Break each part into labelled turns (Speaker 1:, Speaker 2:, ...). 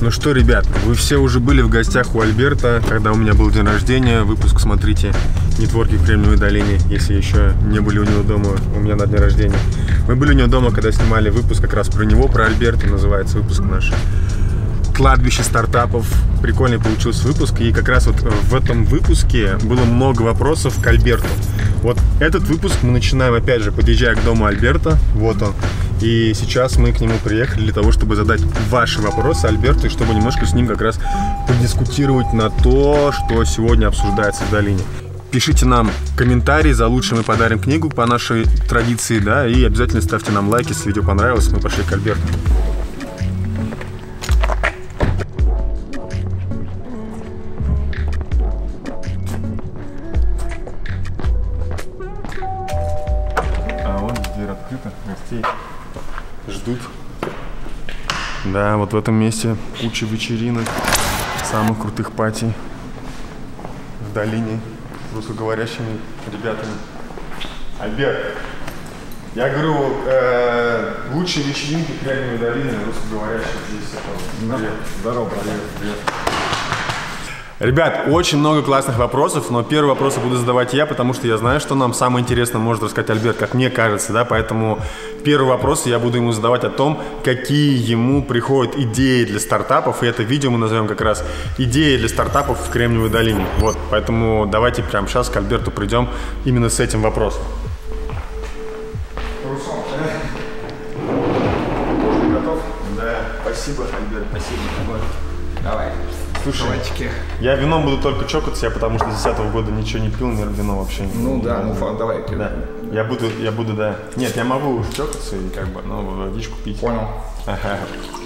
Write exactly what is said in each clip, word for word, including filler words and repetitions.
Speaker 1: Ну что, ребят, вы все уже были в гостях у Альберта, когда у меня был день рождения. Выпуск смотрите «Нетворки в Кремниевой долине», если еще не были у него дома, у меня на дне рождения. Мы были у него дома, когда снимали выпуск как раз про него, про Альберта, называется выпуск наш «Кладбище стартапов». Прикольный получился выпуск, и как раз вот в этом выпуске было много вопросов к Альберту. Вот этот выпуск мы начинаем, опять же, подъезжая к дому Альберта, вот он. И сейчас мы к нему приехали для того, чтобы задать ваши вопросы Альберту, и чтобы немножко с ним как раз подискутировать на то, что сегодня обсуждается в долине. Пишите нам комментарии, за лучшее мы подарим книгу по нашей традиции, да, и обязательно ставьте нам лайки, если видео понравилось. Мы пошли к Альберту. А вон дверь открыта, гостей ждут. Да, вот в этом месте куча вечеринок, самых крутых пати в долине с русскоговорящими ребятами. Альберт, я говорю, э, лучшие вечеринки Кремниевой долины русскоговорящих здесь. Привет. Здорово, привет. Привет. Ребят, очень много классных вопросов, но первый вопрос буду задавать я, потому что я знаю, что нам самое интересное может рассказать Альберт, как мне кажется, да, поэтому первый вопрос я буду ему задавать о том, какие ему приходят идеи для стартапов, и это видео мы назовем как раз «Идеи для стартапов в Кремниевой долине». Вот, поэтому давайте прямо сейчас к Альберту придем именно с этим вопросом.
Speaker 2: Руслан,
Speaker 1: готов? Да, спасибо, Альберт, спасибо.
Speaker 2: Давай.
Speaker 1: Слушай, давайте. Я вином буду только чокаться, я потому что с десятого года ничего не пил, наверное, вино вообще.
Speaker 2: Ну да, ну фан, давай.
Speaker 1: Да. Я буду, я буду, да. Нет, я могу уж чокаться и как бы, но водичку пить.
Speaker 2: Понял.
Speaker 1: Ага.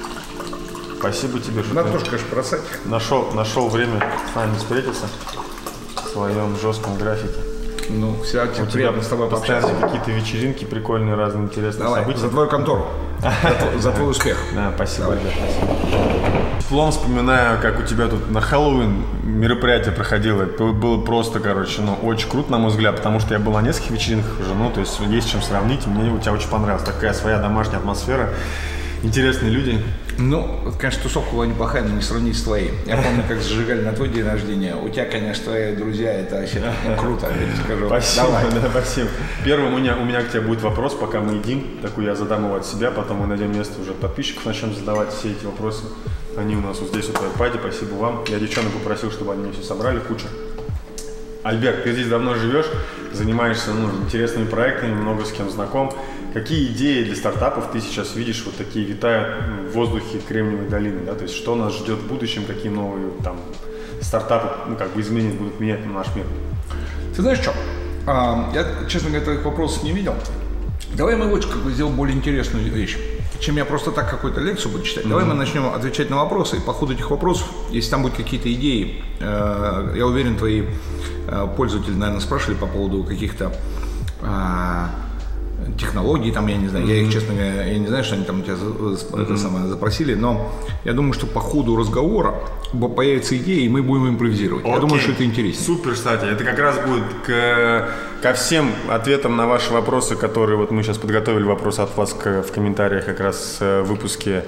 Speaker 1: Спасибо тебе, что
Speaker 2: надо
Speaker 1: ты
Speaker 2: тоже, конечно, бросать.
Speaker 1: Нашел, нашел время с нами встретиться в своем жестком графике.
Speaker 2: Ну, всегда тебе приятно с тобой пообщаться.
Speaker 1: Какие-то вечеринки прикольные, разные интересные
Speaker 2: давай,
Speaker 1: события.
Speaker 2: За твою контору. За, за твой успех.
Speaker 1: Да, спасибо, Альберт. Плон вспоминаю, как у тебя тут на Хэллоуин мероприятие проходило. Это было просто, короче, ну, очень круто, на мой взгляд, потому что я был на нескольких вечеринках уже, ну, то есть есть чем сравнить. Мне у тебя очень понравилась такая своя домашняя атмосфера. Интересные люди.
Speaker 2: Ну, конечно, тусовка была неплохая, но не сравнить с твоей. Я помню, как зажигали на твой день рождения. У тебя, конечно, твои друзья, это вообще круто, я тебе скажу.
Speaker 1: Спасибо,
Speaker 2: давай.
Speaker 1: Да, спасибо. Первым у меня, у меня к тебе будет вопрос, пока мы едим. Такой я задам его от себя, потом мы найдем место уже подписчиков, начнем задавать все эти вопросы. Они у нас вот здесь вот в iPad, спасибо вам. Я девчонок попросил, чтобы они мне все собрали, куча. Альберт, ты здесь давно живешь, занимаешься ну, интересными проектами, много с кем знаком. Какие идеи для стартапов ты сейчас видишь, вот такие витают в воздухе Кремниевой долины, да? То есть что нас ждет в будущем, какие новые там стартапы, ну как бы изменения будут менять на наш мир?
Speaker 2: Ты знаешь что, а, я, честно говоря, таких вопросов не видел. Давай мы вот как бы сделаем более интересную вещь, чем я просто так какую-то лекцию буду читать. Mm-hmm. Давай мы начнем отвечать на вопросы, и по ходу этих вопросов, если там будут какие-то идеи, э, я уверен, твои э, пользователи, наверное, спрашивали по поводу каких-то э, технологий, там, я не знаю, mm-hmm. я их, честно говоря, я не знаю, что они там у тебя mm-hmm. это самое запросили, но я думаю, что по ходу разговора появятся идеи, и мы будем импровизировать. Okay. Я думаю, что это интересно.
Speaker 1: Супер, кстати, это как раз будет к, ко всем ответам на ваши вопросы, которые вот мы сейчас подготовили вопросы от вас к, в комментариях как раз в выпуске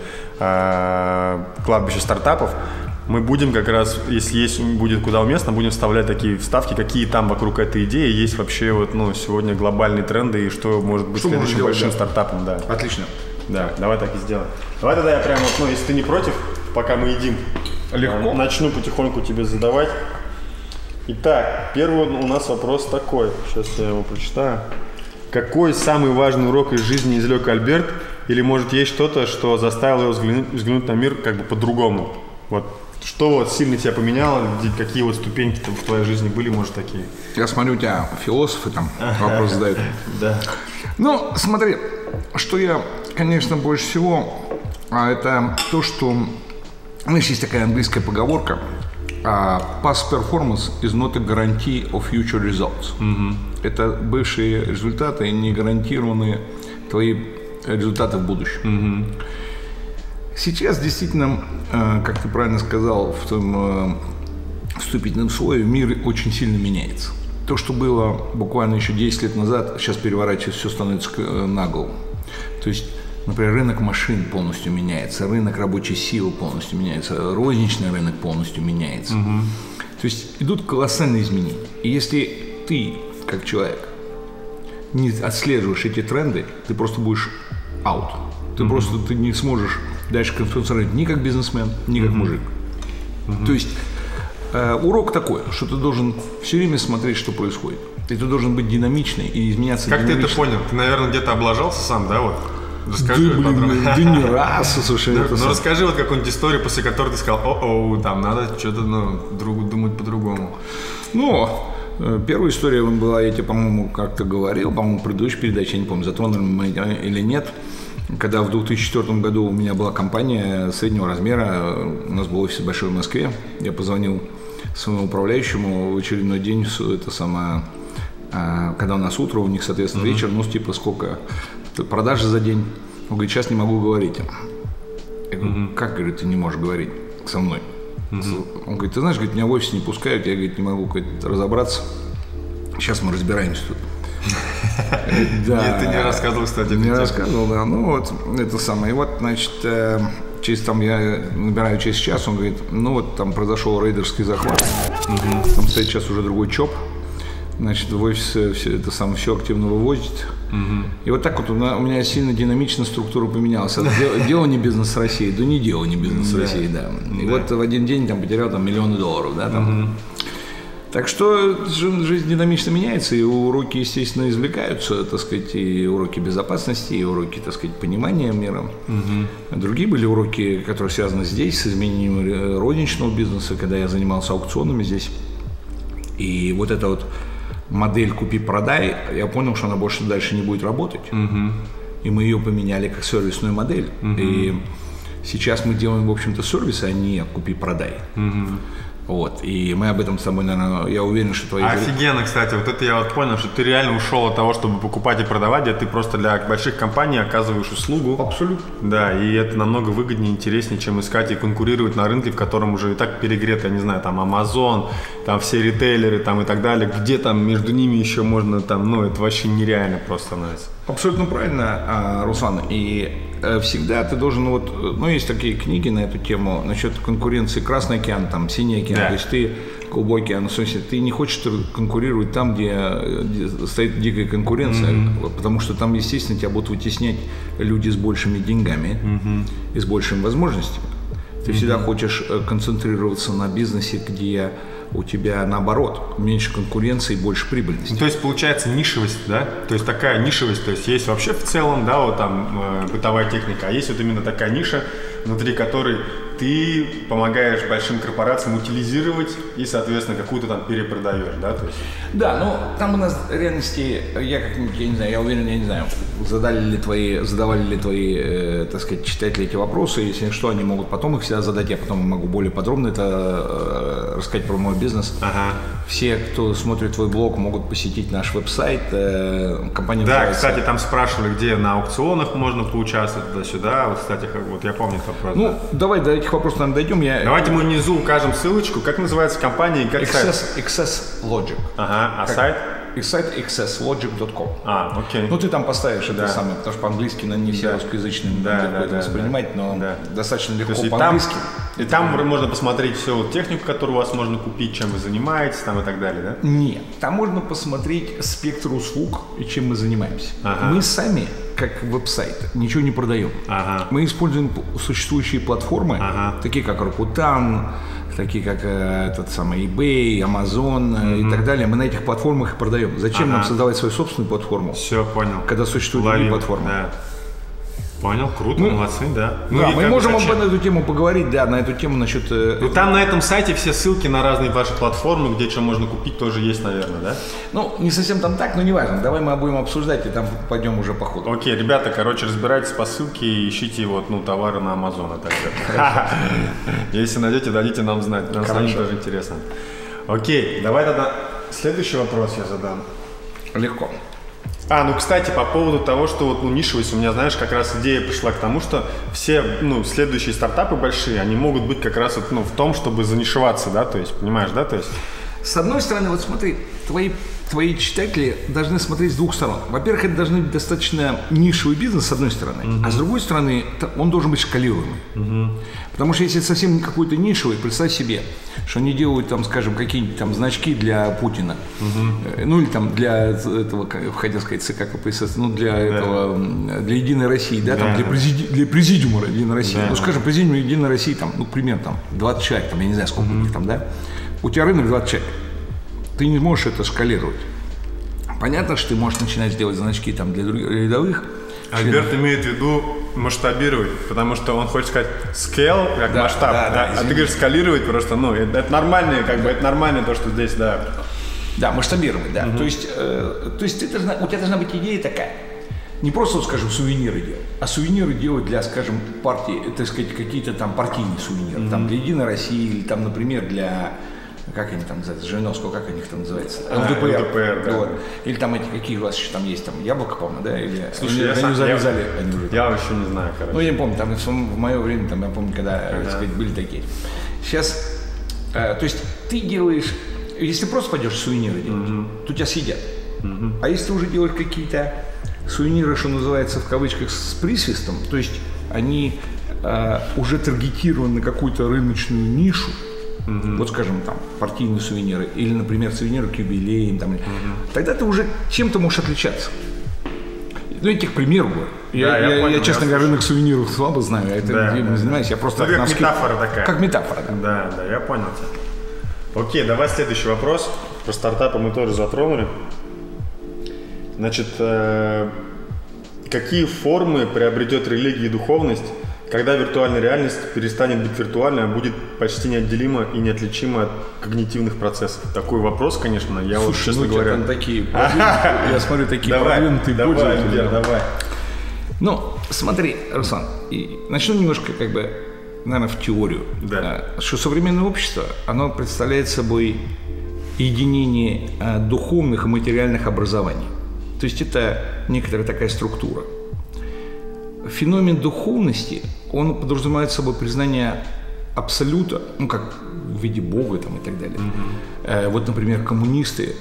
Speaker 1: э, «Кладбище стартапов». Мы будем как раз, если есть, будет куда уместно, будем вставлять такие вставки, какие там вокруг этой идеи есть вообще вот, ну, сегодня глобальные тренды и что может быть что следующим большим да. стартапом. Да.
Speaker 2: Отлично.
Speaker 1: Да, давай так и сделаем. Давай тогда я прямо, ну, если ты не против, пока мы едим,
Speaker 2: легко.
Speaker 1: Начну потихоньку тебе задавать. Итак, первый у нас вопрос такой. Сейчас я его прочитаю. Какой самый важный урок из жизни извлек Альберт? Или может есть что-то, что заставило его взглянуть, взглянуть на мир как бы по-другому? Вот. Что вот сильно тебя поменяло? Какие вот ступеньки в твоей жизни были, может, такие?
Speaker 2: Я смотрю, у тебя философы там вопрос задают.
Speaker 1: Да.
Speaker 2: Ну, смотри, что я, конечно, больше всего, а это то, что, знаешь, есть такая английская поговорка: past performance is not a guarantee of future results. Mm-hmm. Это бывшие результаты, не гарантированные твои результаты в будущем. Mm-hmm. Сейчас действительно, как ты правильно сказал, в том вступительном слое мир очень сильно меняется. То, что было буквально еще десять лет назад, сейчас переворачивается, все становится на голову. То есть Например, рынок машин полностью меняется, рынок рабочей силы полностью меняется, розничный рынок полностью меняется. Угу. То есть идут колоссальные изменения. И если ты, как человек, не отслеживаешь эти тренды, ты просто будешь аут. Ты угу. просто ты не сможешь дальше функционировать ни как бизнесмен, ни как угу. мужик. Угу. То есть э, урок такой, что ты должен все время смотреть, что происходит. И ты должен быть динамичный и изменяться
Speaker 1: как
Speaker 2: динамично.
Speaker 1: Как ты это понял? Ты, наверное, где-то облажался сам, да, вот? Расскажи,
Speaker 2: да, блин, да не раз, слушай.
Speaker 1: Ну, ну расскажи вот какую-нибудь историю, после которой ты сказал, о-о, там надо что-то ну, другу думать по-другому.
Speaker 2: Ну, первая история была, я тебе, по-моему, как-то говорил, по-моему, в предыдущей передаче, я не помню, затронули мы или нет, когда в две тысячи четвёртом году у меня была компания среднего размера, у нас был офис большой в Москве, я позвонил своему управляющему в очередной день, это самое, когда у нас утро, у них, соответственно, вечер, ну, типа, сколько продажи за день. Он говорит, сейчас не могу говорить. Я говорю, mm-hmm. как, говорит, ты не можешь говорить со мной? Mm-hmm. Он говорит, ты знаешь, говорит, меня в офис не пускают, я, говорит, не могу говорит, разобраться. Сейчас мы разбираемся тут.
Speaker 1: Нет, ты не рассказывал, кстати.
Speaker 2: Не рассказывал, да. Ну вот, это самое. И вот, значит, через там я набираю через час, он говорит, ну вот там произошел рейдерский захват. Там стоит сейчас уже другой ЧОП. Значит, в офисе все это самое все активно вывозит. Угу. И вот так вот у меня сильно динамично структура поменялась. Дело не бизнес России, да не дело не бизнес России, да. И вот в один день там потерял там миллионы долларов, да, там. Так что жизнь динамично меняется, и уроки, естественно, извлекаются, так сказать, и уроки безопасности, и уроки, так сказать, понимания мира. Угу. Другие были уроки, которые связаны здесь, с изменением розничного бизнеса, когда я занимался аукционами здесь. И вот эта вот модель «купи-продай», я понял, что она больше дальше не будет работать. Угу. И мы ее поменяли как сервисную модель. Угу. И сейчас мы делаем, в общем-то, сервисы, а не «купи-продай». Угу. Вот, и мы об этом с тобой, наверное, я уверен, что твои...
Speaker 1: Офигенно, кстати, вот это я вот понял, что ты реально ушел от того, чтобы покупать и продавать, где ты просто для больших компаний оказываешь услугу.
Speaker 2: Абсолютно.
Speaker 1: Да, и это намного выгоднее, интереснее, чем искать и конкурировать на рынке, в котором уже и так перегрет, я не знаю, там Amazon, там все ритейлеры там и так далее, где там между ними еще можно там, ну это вообще нереально просто становится.
Speaker 2: Абсолютно правильно, Руслан, и всегда ты должен, вот, ну, есть такие книги на эту тему насчет конкуренции Красный океан, там, Синий океан, да. То есть ты, Голубой океан, в смысле, ты не хочешь конкурировать там, где, где стоит дикая конкуренция, mm-hmm. потому что там, естественно, тебя будут вытеснять люди с большими деньгами mm-hmm. и с большими возможностями. Ты mm-hmm. всегда хочешь концентрироваться на бизнесе, где у тебя наоборот меньше конкуренции и больше прибыльности.
Speaker 1: Ну, то есть получается нишевость, да? То есть такая нишевость, то есть есть вообще в целом, да, вот там э, бытовая техника, а есть вот именно такая ниша, внутри которой ты помогаешь большим корпорациям утилизировать и, соответственно, какую-то там перепродаешь, да? То есть...
Speaker 2: Да, ну там у нас в реальности, я как-нибудь, я не знаю, я уверен, я не знаю, задали ли твои, задавали ли твои, э, так сказать, читатели эти вопросы, если что, они могут потом их всегда задать, я потом могу более подробно это э, рассказать про мой бизнес. Ага. Все, кто смотрит твой блог, могут посетить наш веб-сайт, э, компания
Speaker 1: Да,
Speaker 2: называется...
Speaker 1: кстати, там спрашивали, где на аукционах можно поучаствовать туда-сюда, вот, кстати, вот я помню этот вопрос.
Speaker 2: Ну,
Speaker 1: да.
Speaker 2: давай до этих вопросов, наверное, дойдем. Я...
Speaker 1: Давайте мы внизу укажем ссылочку, как называется компания и как
Speaker 2: Access,
Speaker 1: сайт?
Speaker 2: Access Logic.
Speaker 1: Ага, а
Speaker 2: как...
Speaker 1: сайт?
Speaker 2: И сайт access logic точка com.
Speaker 1: А, окей.
Speaker 2: Ну, ты там поставишь
Speaker 1: да.
Speaker 2: это самое, потому что по-английски, наверное, не все
Speaker 1: да.
Speaker 2: русскоязычные
Speaker 1: да,
Speaker 2: могут
Speaker 1: да,
Speaker 2: это
Speaker 1: да,
Speaker 2: воспринимать,
Speaker 1: да.
Speaker 2: но
Speaker 1: да.
Speaker 2: достаточно легко
Speaker 1: и
Speaker 2: по-английски.
Speaker 1: Там, и там можно посмотреть всю вот технику, которую у вас можно купить, чем вы занимаетесь там и так далее, да?
Speaker 2: Нет, там можно посмотреть спектр услуг и чем мы занимаемся. Ага. Мы сами, как веб-сайт, ничего не продаем. Ага. Мы используем существующие платформы, ага. такие как Rakuten, такие как э, этот самый eBay, Amazon mm-hmm. и так далее. Мы на этих платформах и продаем. Зачем ага. нам создавать свою собственную платформу?
Speaker 1: Все, понял.
Speaker 2: Когда существуют другие платформы.
Speaker 1: Да. Понял, круто, ну, молодцы, да.
Speaker 2: Ну, да, мы можем об эту тему поговорить, да, на эту тему насчет... Э,
Speaker 1: ну, там на этом сайте все ссылки на разные ваши платформы, где что можно купить, тоже есть, наверное, да?
Speaker 2: Ну, не совсем там так, но не важно. Давай мы будем обсуждать, и там пойдем уже по ходу.
Speaker 1: Окей, ребята, короче, разбирайтесь по ссылке и ищите вот, ну, товары на Амазон и так далее. Если найдете, дадите нам знать, нам станет тоже интересно. Окей, давай тогда следующий вопрос я задам.
Speaker 2: Легко.
Speaker 1: А, ну, кстати, по поводу того, что вот, ну, нишевость, у меня, знаешь, как раз идея пришла к тому, что все, ну, следующие стартапы большие, они могут быть как раз вот, ну, в том, чтобы занишеваться, да, то есть, понимаешь, да, то есть,
Speaker 2: С одной стороны, вот смотри, твои, твои читатели должны смотреть с двух сторон. Во-первых, это должен быть достаточно нишевый бизнес, с одной стороны, uh-huh. а с другой стороны, он должен быть шкалируемый. Uh-huh. Потому что если совсем какой-то нишевый, представь себе, что они делают, там, скажем, какие-нибудь там значки для Путина, uh-huh. ну или там для этого, хотел сказать, ЦК КПСС, ну для yeah. этого, для Единой России, да, yeah. там, для, президи, для президиума Единой России. Yeah. Ну, скажем, президиум Единой России, там, ну, примерно там двадцать человек, там, я не знаю, сколько uh-huh. у них там, да. У тебя рынок двадцать человек. Ты не можешь это шкалировать. Понятно, что ты можешь начинать делать значки там для рядовых.
Speaker 1: Альберт членов. Имеет в виду масштабировать, потому что он хочет сказать scale, как да, масштаб, да, да, да, а ты говоришь скалировать просто, ну, это, это нормально, как бы, это нормально то, что здесь, да.
Speaker 2: Да, масштабировать, да. Угу. То есть, э, то есть ты должна, у тебя должна быть идея такая. Не просто, вот, скажем, сувениры делать, а сувениры делать для, скажем, партии, так сказать, какие-то там партийные сувениры, mm-hmm. там для Единой России, или там, например, для, как они там называются, Жириновского, как они там называются?
Speaker 1: А, ЛДПР. ЛДПр, да.
Speaker 2: Вот. Или там эти, какие у вас еще там есть, там, Яблоко, по-моему, да? Или,
Speaker 1: слушай,
Speaker 2: они,
Speaker 1: я,
Speaker 2: они
Speaker 1: сам,
Speaker 2: завязали,
Speaker 1: я,
Speaker 2: они уже,
Speaker 1: я вообще не знаю, короче.
Speaker 2: Ну, я не помню, там в, в мое время, там, я помню, когда, uh-huh. так сказать, были такие. Сейчас, э, то есть ты делаешь, если просто пойдешь сувениры делать, mm-hmm. то тебя съедят. Mm-hmm. А если ты уже делаешь какие-то сувениры, что называется, в кавычках, с присвистом, то есть они э, уже таргетированы на какую-то рыночную нишу, mm-hmm. вот, скажем, там, партийные сувениры, или, например, сувениры к юбилеям, там, mm-hmm. тогда ты уже чем-то можешь отличаться. Ну, я тебе к примеру говорю. Я,
Speaker 1: да, я,
Speaker 2: я,
Speaker 1: понял,
Speaker 2: я, честно
Speaker 1: я
Speaker 2: говоря, рынок сувениров слабо знаю, я это
Speaker 1: да,
Speaker 2: не
Speaker 1: да,
Speaker 2: занимаюсь, я просто...
Speaker 1: Ну, как
Speaker 2: носки...
Speaker 1: метафора такая.
Speaker 2: Как метафора, да.
Speaker 1: Да, да, я понял тебя. Окей, давай следующий вопрос. Про стартапы мы тоже затронули. Значит, э, какие формы приобретет религия и духовность, когда виртуальная реальность перестанет быть виртуальной, а будет почти неотделима и неотличима от когнитивных процессов? Такой вопрос, конечно, я
Speaker 2: Слушай,
Speaker 1: вот, честно
Speaker 2: ну,
Speaker 1: говоря...
Speaker 2: Там такие, я смотрю, такие продвинутые пользователи.
Speaker 1: Давай, давай.
Speaker 2: Ну, смотри, Руслан, и начну немножко, как бы, наверное, в теорию.
Speaker 1: Да.
Speaker 2: Что современное общество, оно представляет собой единение духовных и материальных образований. То есть это некоторая такая структура. Феномен духовности, он подразумевает собой признание абсолюта, ну как в виде Бога там, и так далее. Mm-hmm. Э, вот, например, коммунисты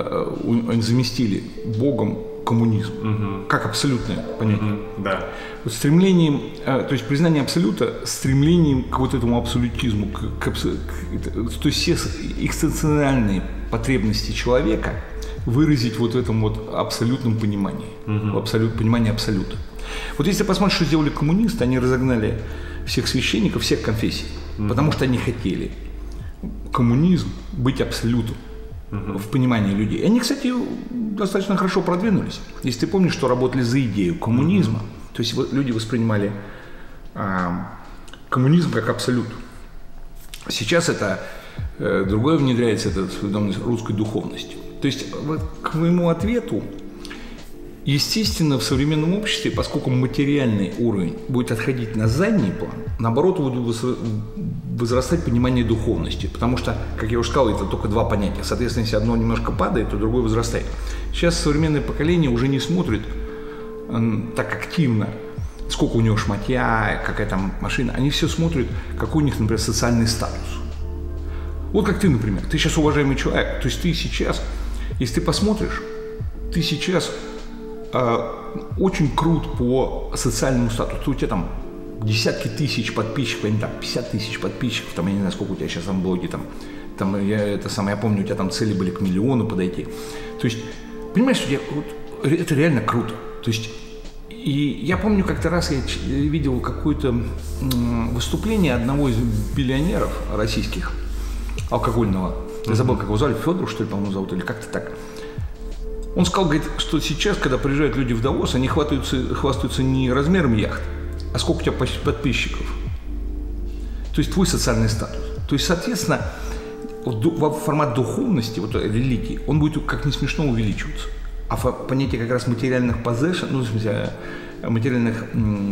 Speaker 2: э, заместили Богом коммунизм, mm-hmm. как абсолютное понятие.
Speaker 1: Mm-hmm. Да.
Speaker 2: Вот стремлением, э, то есть признание абсолюта, стремлением к вот этому абсолютизму, к, к, к, то есть все экзистенциальные потребности человека выразить вот в этом вот абсолютном понимании, mm-hmm. в абсолют, понимании абсолюта. Вот если посмотреть, что сделали коммунисты, они разогнали всех священников, всех конфессий, mm-hmm. потому что они хотели коммунизм быть абсолютом mm-hmm. в понимании людей. И они, кстати, достаточно хорошо продвинулись. Если ты помнишь, что работали за идею коммунизма, mm-hmm. то есть люди воспринимали а, коммунизм как абсолют. Сейчас это э, другое внедряется, это русской духовностью. То есть вот, к моему ответу, естественно, в современном обществе, поскольку материальный уровень будет отходить на задний план, наоборот, будет возрастать понимание духовности. Потому что, как я уже сказал, это только два понятия. Соответственно, если одно немножко падает, то другое возрастает. Сейчас современное поколение уже не смотрит э, так активно, сколько у него шматья, какая там машина. Они все смотрят, какой у них, например, социальный статус. Вот как ты, например. Ты сейчас уважаемый человек. То есть ты сейчас, если ты посмотришь, ты сейчас э, очень крут по социальному статусу. У тебя там десятки тысяч подписчиков, я не знаю, пятьдесят тысяч подписчиков, там, я не знаю, сколько у тебя сейчас там блоги, там, там я, это самое, я помню, у тебя там цели были к миллиону подойти. То есть, понимаешь, что я, вот, это реально круто. То есть, и я помню, как-то раз я видел какое-то выступление одного из биллионеров российских, алкогольного, я забыл, как его звали, Федор, что ли, по-моему, зовут, или как-то так. Он сказал, говорит, что сейчас, когда приезжают люди в Давос, они хвастаются, хвастаются не размером яхт, а сколько у тебя подписчиков. То есть твой социальный статус. То есть, соответственно, формат духовности, вот религии, он будет, как не смешно, увеличиваться. А понятие как раз материальных possession, ну, в смысле, материальных,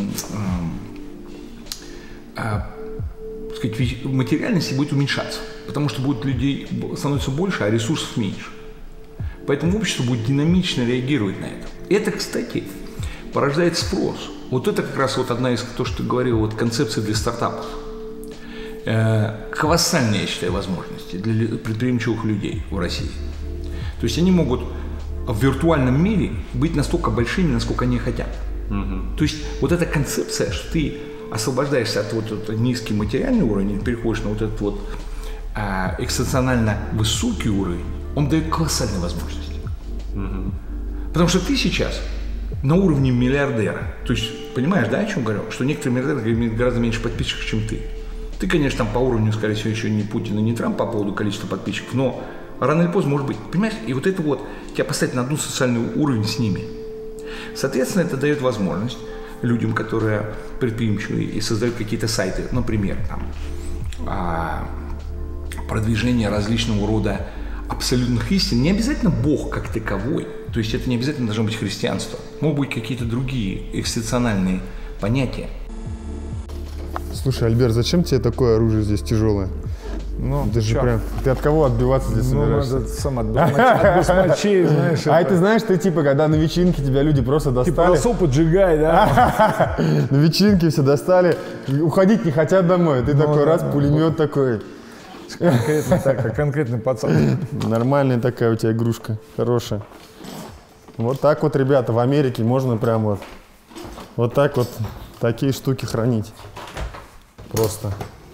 Speaker 2: э, сказать, материальности будет уменьшаться, потому что будет людей становится больше, а ресурсов меньше. Поэтому общество будет динамично реагировать на это. Это, кстати, порождает спрос. Вот это как раз вот одна из, то, что ты говорил, вот концепция для стартапов. Э, колоссальная, я считаю, возможность. возможности для предприимчивых людей в России. То есть они могут в виртуальном мире быть настолько большими, насколько они хотят. Угу. То есть вот эта концепция, что ты освобождаешься от вот этого низкий материальный уровень и переходишь на вот этот вот а, экстенционально высокий уровень, он дает колоссальные возможности. Угу. Потому что ты сейчас на уровне миллиардера. То есть, понимаешь, да, о чем говорю? Что некоторые миллиардеры имеют гораздо меньше подписчиков, чем ты. Ты, конечно, там по уровню, скорее всего, еще не Путин и не Трамп по поводу количества подписчиков, но рано или поздно может быть. Понимаешь? И вот это вот, тебя поставить на одну социальный уровень с ними. Соответственно, это дает возможность людям, которые предприимчивые и создают какие-то сайты, например, там, а, продвижение различного рода абсолютных истин. Не обязательно Бог как таковой, то есть это не обязательно должно быть христианство. Могут быть какие-то другие экстенциональные понятия.
Speaker 1: Слушай, Альберт, зачем тебе такое оружие здесь тяжелое?
Speaker 3: Ну,
Speaker 1: ты же прям, ты от кого отбиваться здесь
Speaker 3: ну,
Speaker 1: собираешься?
Speaker 3: Ну, сам от басмачей, знаешь.
Speaker 1: А это знаешь, ты типа, когда на вечеринке тебя люди просто достали.
Speaker 3: Типа росу поджигай, да?
Speaker 1: На вечеринке все достали, уходить не хотят домой. Ты такой раз, пулемет такой.
Speaker 3: Конкретно так, как конкретный пацан.
Speaker 1: Нормальная такая у тебя игрушка, хорошая. Вот так вот, ребята, в Америке можно прям вот, вот так вот такие штуки хранить. Просто.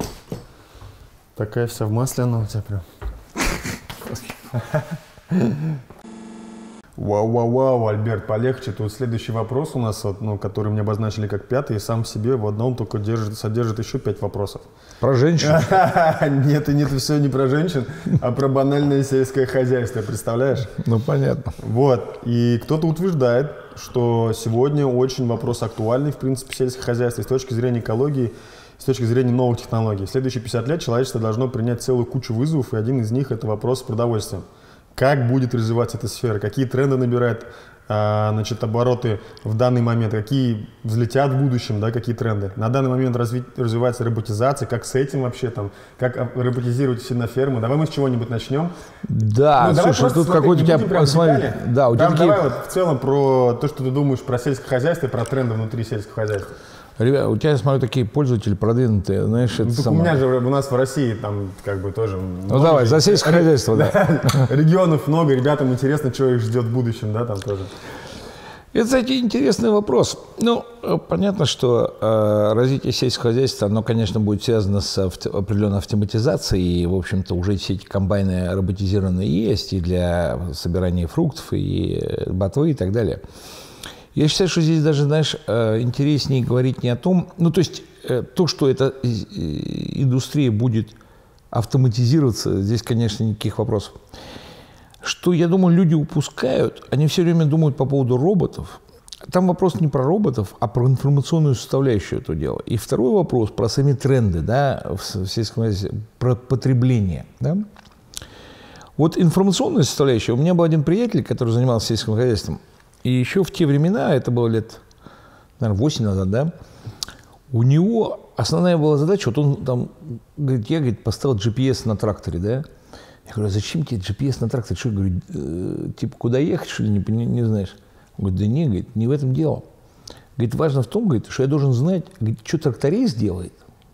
Speaker 1: Такая вся в масле она у тебя прям. Вау-вау-вау, Альберт, полегче. Тут следующий вопрос у нас, вот, ну, который мне обозначили как пятый, и сам в себе в одном только держит, содержит еще пять вопросов.
Speaker 3: Про женщин?
Speaker 1: Нет, нет, все не про женщин, а про банальное сельское хозяйство, представляешь?
Speaker 3: Ну, понятно.
Speaker 1: Вот, и кто-то утверждает, что сегодня очень вопрос актуальный, в принципе, сельское хозяйство с точки зрения экологии, с точки зрения новых технологий. В следующие пятьдесят лет человечество должно принять целую кучу вызовов, и один из них – это вопрос с продовольствием. Как будет развиваться эта сфера, какие тренды набирают а, значит, обороты в данный момент, какие взлетят в будущем, да, какие тренды. На данный момент разви, развивается роботизация, как с этим вообще, там, как роботизировать свинофермы. Давай мы с чего-нибудь начнем.
Speaker 3: Да, ну, слушай, тут какой-то у тебя, смотри, да, у тебя
Speaker 1: Там,
Speaker 3: такие...
Speaker 1: Давай вот в целом про то, что ты думаешь про сельское хозяйство и про тренды внутри сельского хозяйства.
Speaker 3: Ребят, у тебя, я смотрю, такие пользователи продвинутые, знаешь, это
Speaker 1: ну,
Speaker 3: самое...
Speaker 1: У меня же у нас в России там как бы тоже...
Speaker 3: Ну давай, за сельское хозяйство, да.
Speaker 1: Регионов много, ребятам интересно, что их ждет в будущем, да, там тоже.
Speaker 3: Это, кстати, интересный вопрос. Ну, понятно, что э, развитие сельского хозяйства, оно, конечно, будет связано с авто, определенной автоматизацией, и, в общем-то, уже все эти комбайны роботизированные есть и для собирания фруктов, и ботвы, и так далее. Я считаю, что здесь даже, знаешь, интереснее говорить не о том, ну, то есть то, что эта индустрия будет автоматизироваться, здесь, конечно, никаких вопросов. Что, я думаю, люди упускают, они все время думают по поводу роботов. Там вопрос не про роботов, а про информационную составляющую этого дела. И второй вопрос про сами тренды, да, в сельском хозяйстве, про потребление, да. Вот информационная составляющая, у меня был один приятель, который занимался сельским хозяйством, и еще в те времена, это было лет, наверное, восемь назад, да, у него основная была задача, вот он там, говорит, я, говорит, поставил джи пи эс на тракторе, да. Я говорю, а зачем тебе джи пи эс на тракторе? Что, говорю, э, типа, куда ехать, что ли, не, не, не знаешь? Он говорит, да не, говорит, не в этом дело. Говорит, важно в том, говорит, что я должен знать, говорит, что тракторист делает.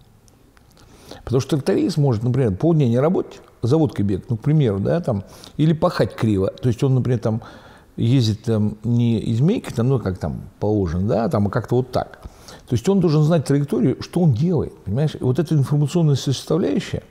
Speaker 3: Потому что тракторист может, например, полдня не работать, заводкой бегать, ну, к примеру, да, там, или пахать криво. То есть он, например, там, ездит там, не из змейкой, там, ну, как там положено, да, там, а как-то вот так. То есть он должен знать траекторию, что он делает, понимаешь? И вот эта информационная составляющая,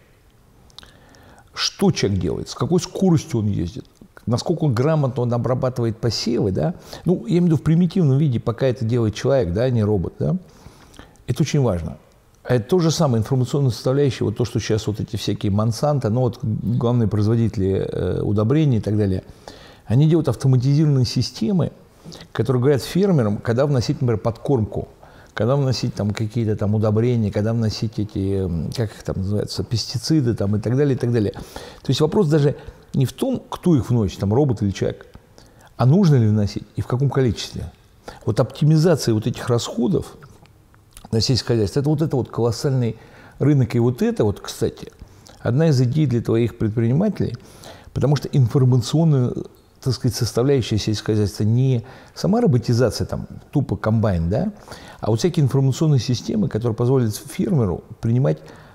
Speaker 3: что человек делает, с какой скоростью он ездит, насколько он грамотно он обрабатывает посевы, да, ну, я имею в виду в примитивном виде, пока это делает человек, да, а не робот, да, это очень важно. А это то же самое, информационная составляющая, вот то, что сейчас вот эти всякие Монсанто, ну, вот главные производители э, удобрений и так далее, они делают автоматизированные системы, которые говорят фермерам, когда вносить, например, подкормку, когда вносить там какие-то там удобрения, когда вносить эти, как их там называются, пестициды там и так далее, и так далее. То есть вопрос даже не в том, кто их вносит, там робот или человек, а нужно ли вносить и в каком количестве. Вот оптимизация вот этих расходов на сельское хозяйство, это вот это вот колоссальный рынок. И вот это вот, кстати, одна из идей для твоих предпринимателей, потому что информационная, так сказать, составляющая сельского хозяйства не сама роботизация, там, тупо комбайн, да, а вот всякие информационные системы, которые позволят фермеру принимать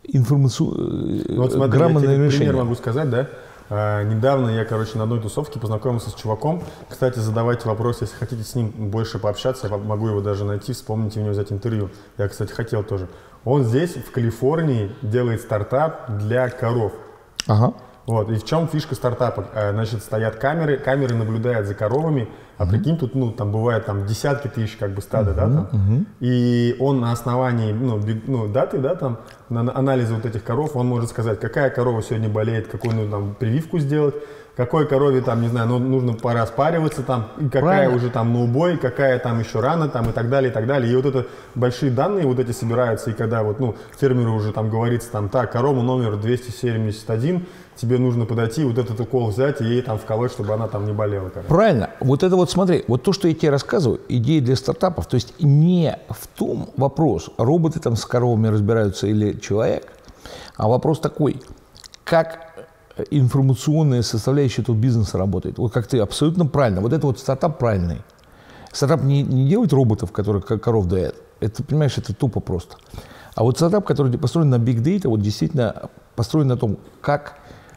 Speaker 3: информационное
Speaker 1: Ну, вот смотри,
Speaker 3: грамотное
Speaker 1: я тебе
Speaker 3: решение.
Speaker 1: пример могу сказать, да? А, недавно я, короче, на одной тусовке познакомился с чуваком. Кстати, задавайте вопрос, если хотите с ним больше пообщаться, я могу его даже найти, вспомните у него взять интервью. Я, кстати, хотел тоже. Он здесь, в Калифорнии, делает стартап для коров.
Speaker 3: Ага.
Speaker 1: Вот, и в чем фишка стартапа? А, значит, стоят камеры, камеры наблюдают за коровами, а uh-huh. прикинь, тут, ну, там бывает там десятки тысяч, как бы, стада, uh-huh, да, там. Uh-huh. И он на основании, ну, биг, ну, даты, да, там, на, на анализе вот этих коров, он может сказать, какая корова сегодня болеет, какую, ну, там, прививку сделать, какой корове, там, не знаю, ну, нужно пора спариваться, там, и какая Правильно. уже там на убой, какая там еще рано, там, и так далее, и так далее. И вот это большие данные вот эти собираются, и когда вот, ну, фермеру уже там говорится, там, так, корова номер двести семьдесят один, тебе нужно подойти, вот этот укол взять и ей там вколоть, чтобы она там не болела. Короче.
Speaker 3: Правильно. Вот это вот смотри, вот то, что я тебе рассказываю, идея для стартапов, то есть не в том вопрос, роботы там с коровами разбираются или человек, а вопрос такой, как информационная составляющая этого бизнеса работает. Вот как ты абсолютно правильно. Вот это вот стартап правильный. Стартап не, не делает роботов, которые как коров доят. Это, понимаешь, это тупо просто. А вот стартап, который построен на big data, вот действительно построен на том, как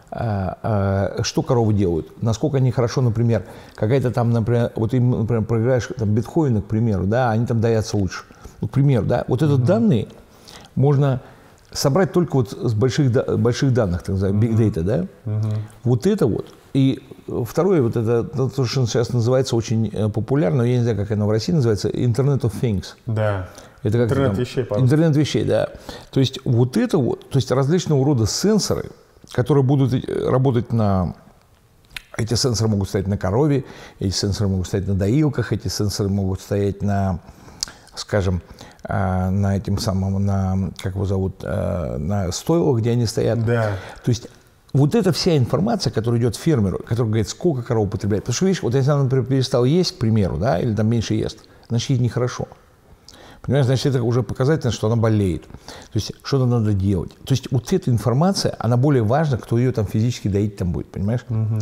Speaker 3: А, а, что коровы делают, насколько они хорошо, например, какая-то там, например, вот им, например, проиграешь там биткоины, к примеру, да, они там доятся лучше. Вот, к примеру, да, вот этот mm-hmm. данные можно собрать только вот с больших, больших данных, так называемых, big data, да, mm-hmm. вот это вот. И второе, вот это, то, что сейчас называется очень популярно, я не знаю, как оно в России называется, Internet of Things.
Speaker 1: Да.
Speaker 3: Это как
Speaker 1: интернет
Speaker 3: там,
Speaker 1: вещей, по-русски.
Speaker 3: Интернет вещей, да. То есть вот это вот, то есть различного рода сенсоры, которые будут работать на... Эти сенсоры могут стоять на корове, эти сенсоры могут стоять на доилках, эти сенсоры могут стоять на, скажем, на этим самым, на, как его зовут, на стойлах, где они стоят.
Speaker 1: Да.
Speaker 3: То есть вот эта вся информация, которая идет фермеру, который говорит, сколько коров употребляет. Потому что, видишь, вот если она, например, перестала есть, к примеру, да, или там меньше ест, значит, ей нехорошо. Понимаешь, значит, это уже показательно, что она болеет. То есть, что-то надо делать. То есть, вот эта информация, она более важна, кто ее там физически доить там будет, понимаешь?
Speaker 1: Угу.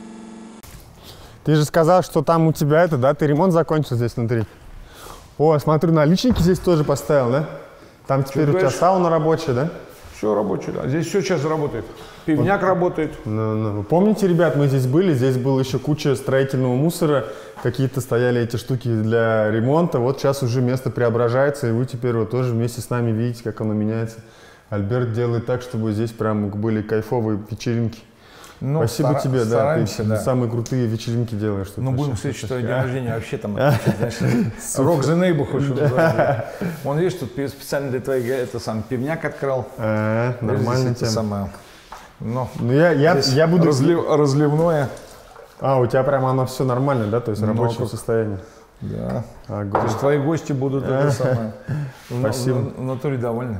Speaker 1: Ты же сказал, что там у тебя это, да, ты ремонт закончил здесь внутри. О, смотрю, наличники здесь тоже поставил, да? Там теперь что, у тебя сауна рабочая, да?
Speaker 2: Все рабочее, да. Здесь все сейчас работает. Пивняк вот. Работает.
Speaker 1: Ну, ну. Вы помните, ребят, мы здесь были, здесь была еще куча строительного мусора, какие-то стояли эти штуки для ремонта. Вот сейчас уже место преображается, и вы теперь вот тоже вместе с нами видите, как оно меняется. Альберт делает так, чтобы здесь прям были кайфовые вечеринки. Ну, Спасибо стара- тебе, да, ты да. самые крутые вечеринки делаешь.
Speaker 2: Ну, будем в следующий день рождения вообще там, Rock the Neighborhood. Вон, видишь, тут специально для твоей, это сам пивняк открыл.
Speaker 1: Нормально тема.
Speaker 2: Ну,
Speaker 1: я буду...
Speaker 2: Разливное.
Speaker 1: А, у тебя прямо оно все нормально, да, то есть в рабочем состоянии?
Speaker 2: Да. То есть твои гости будут это самое.
Speaker 1: Спасибо.
Speaker 2: В натуре довольны.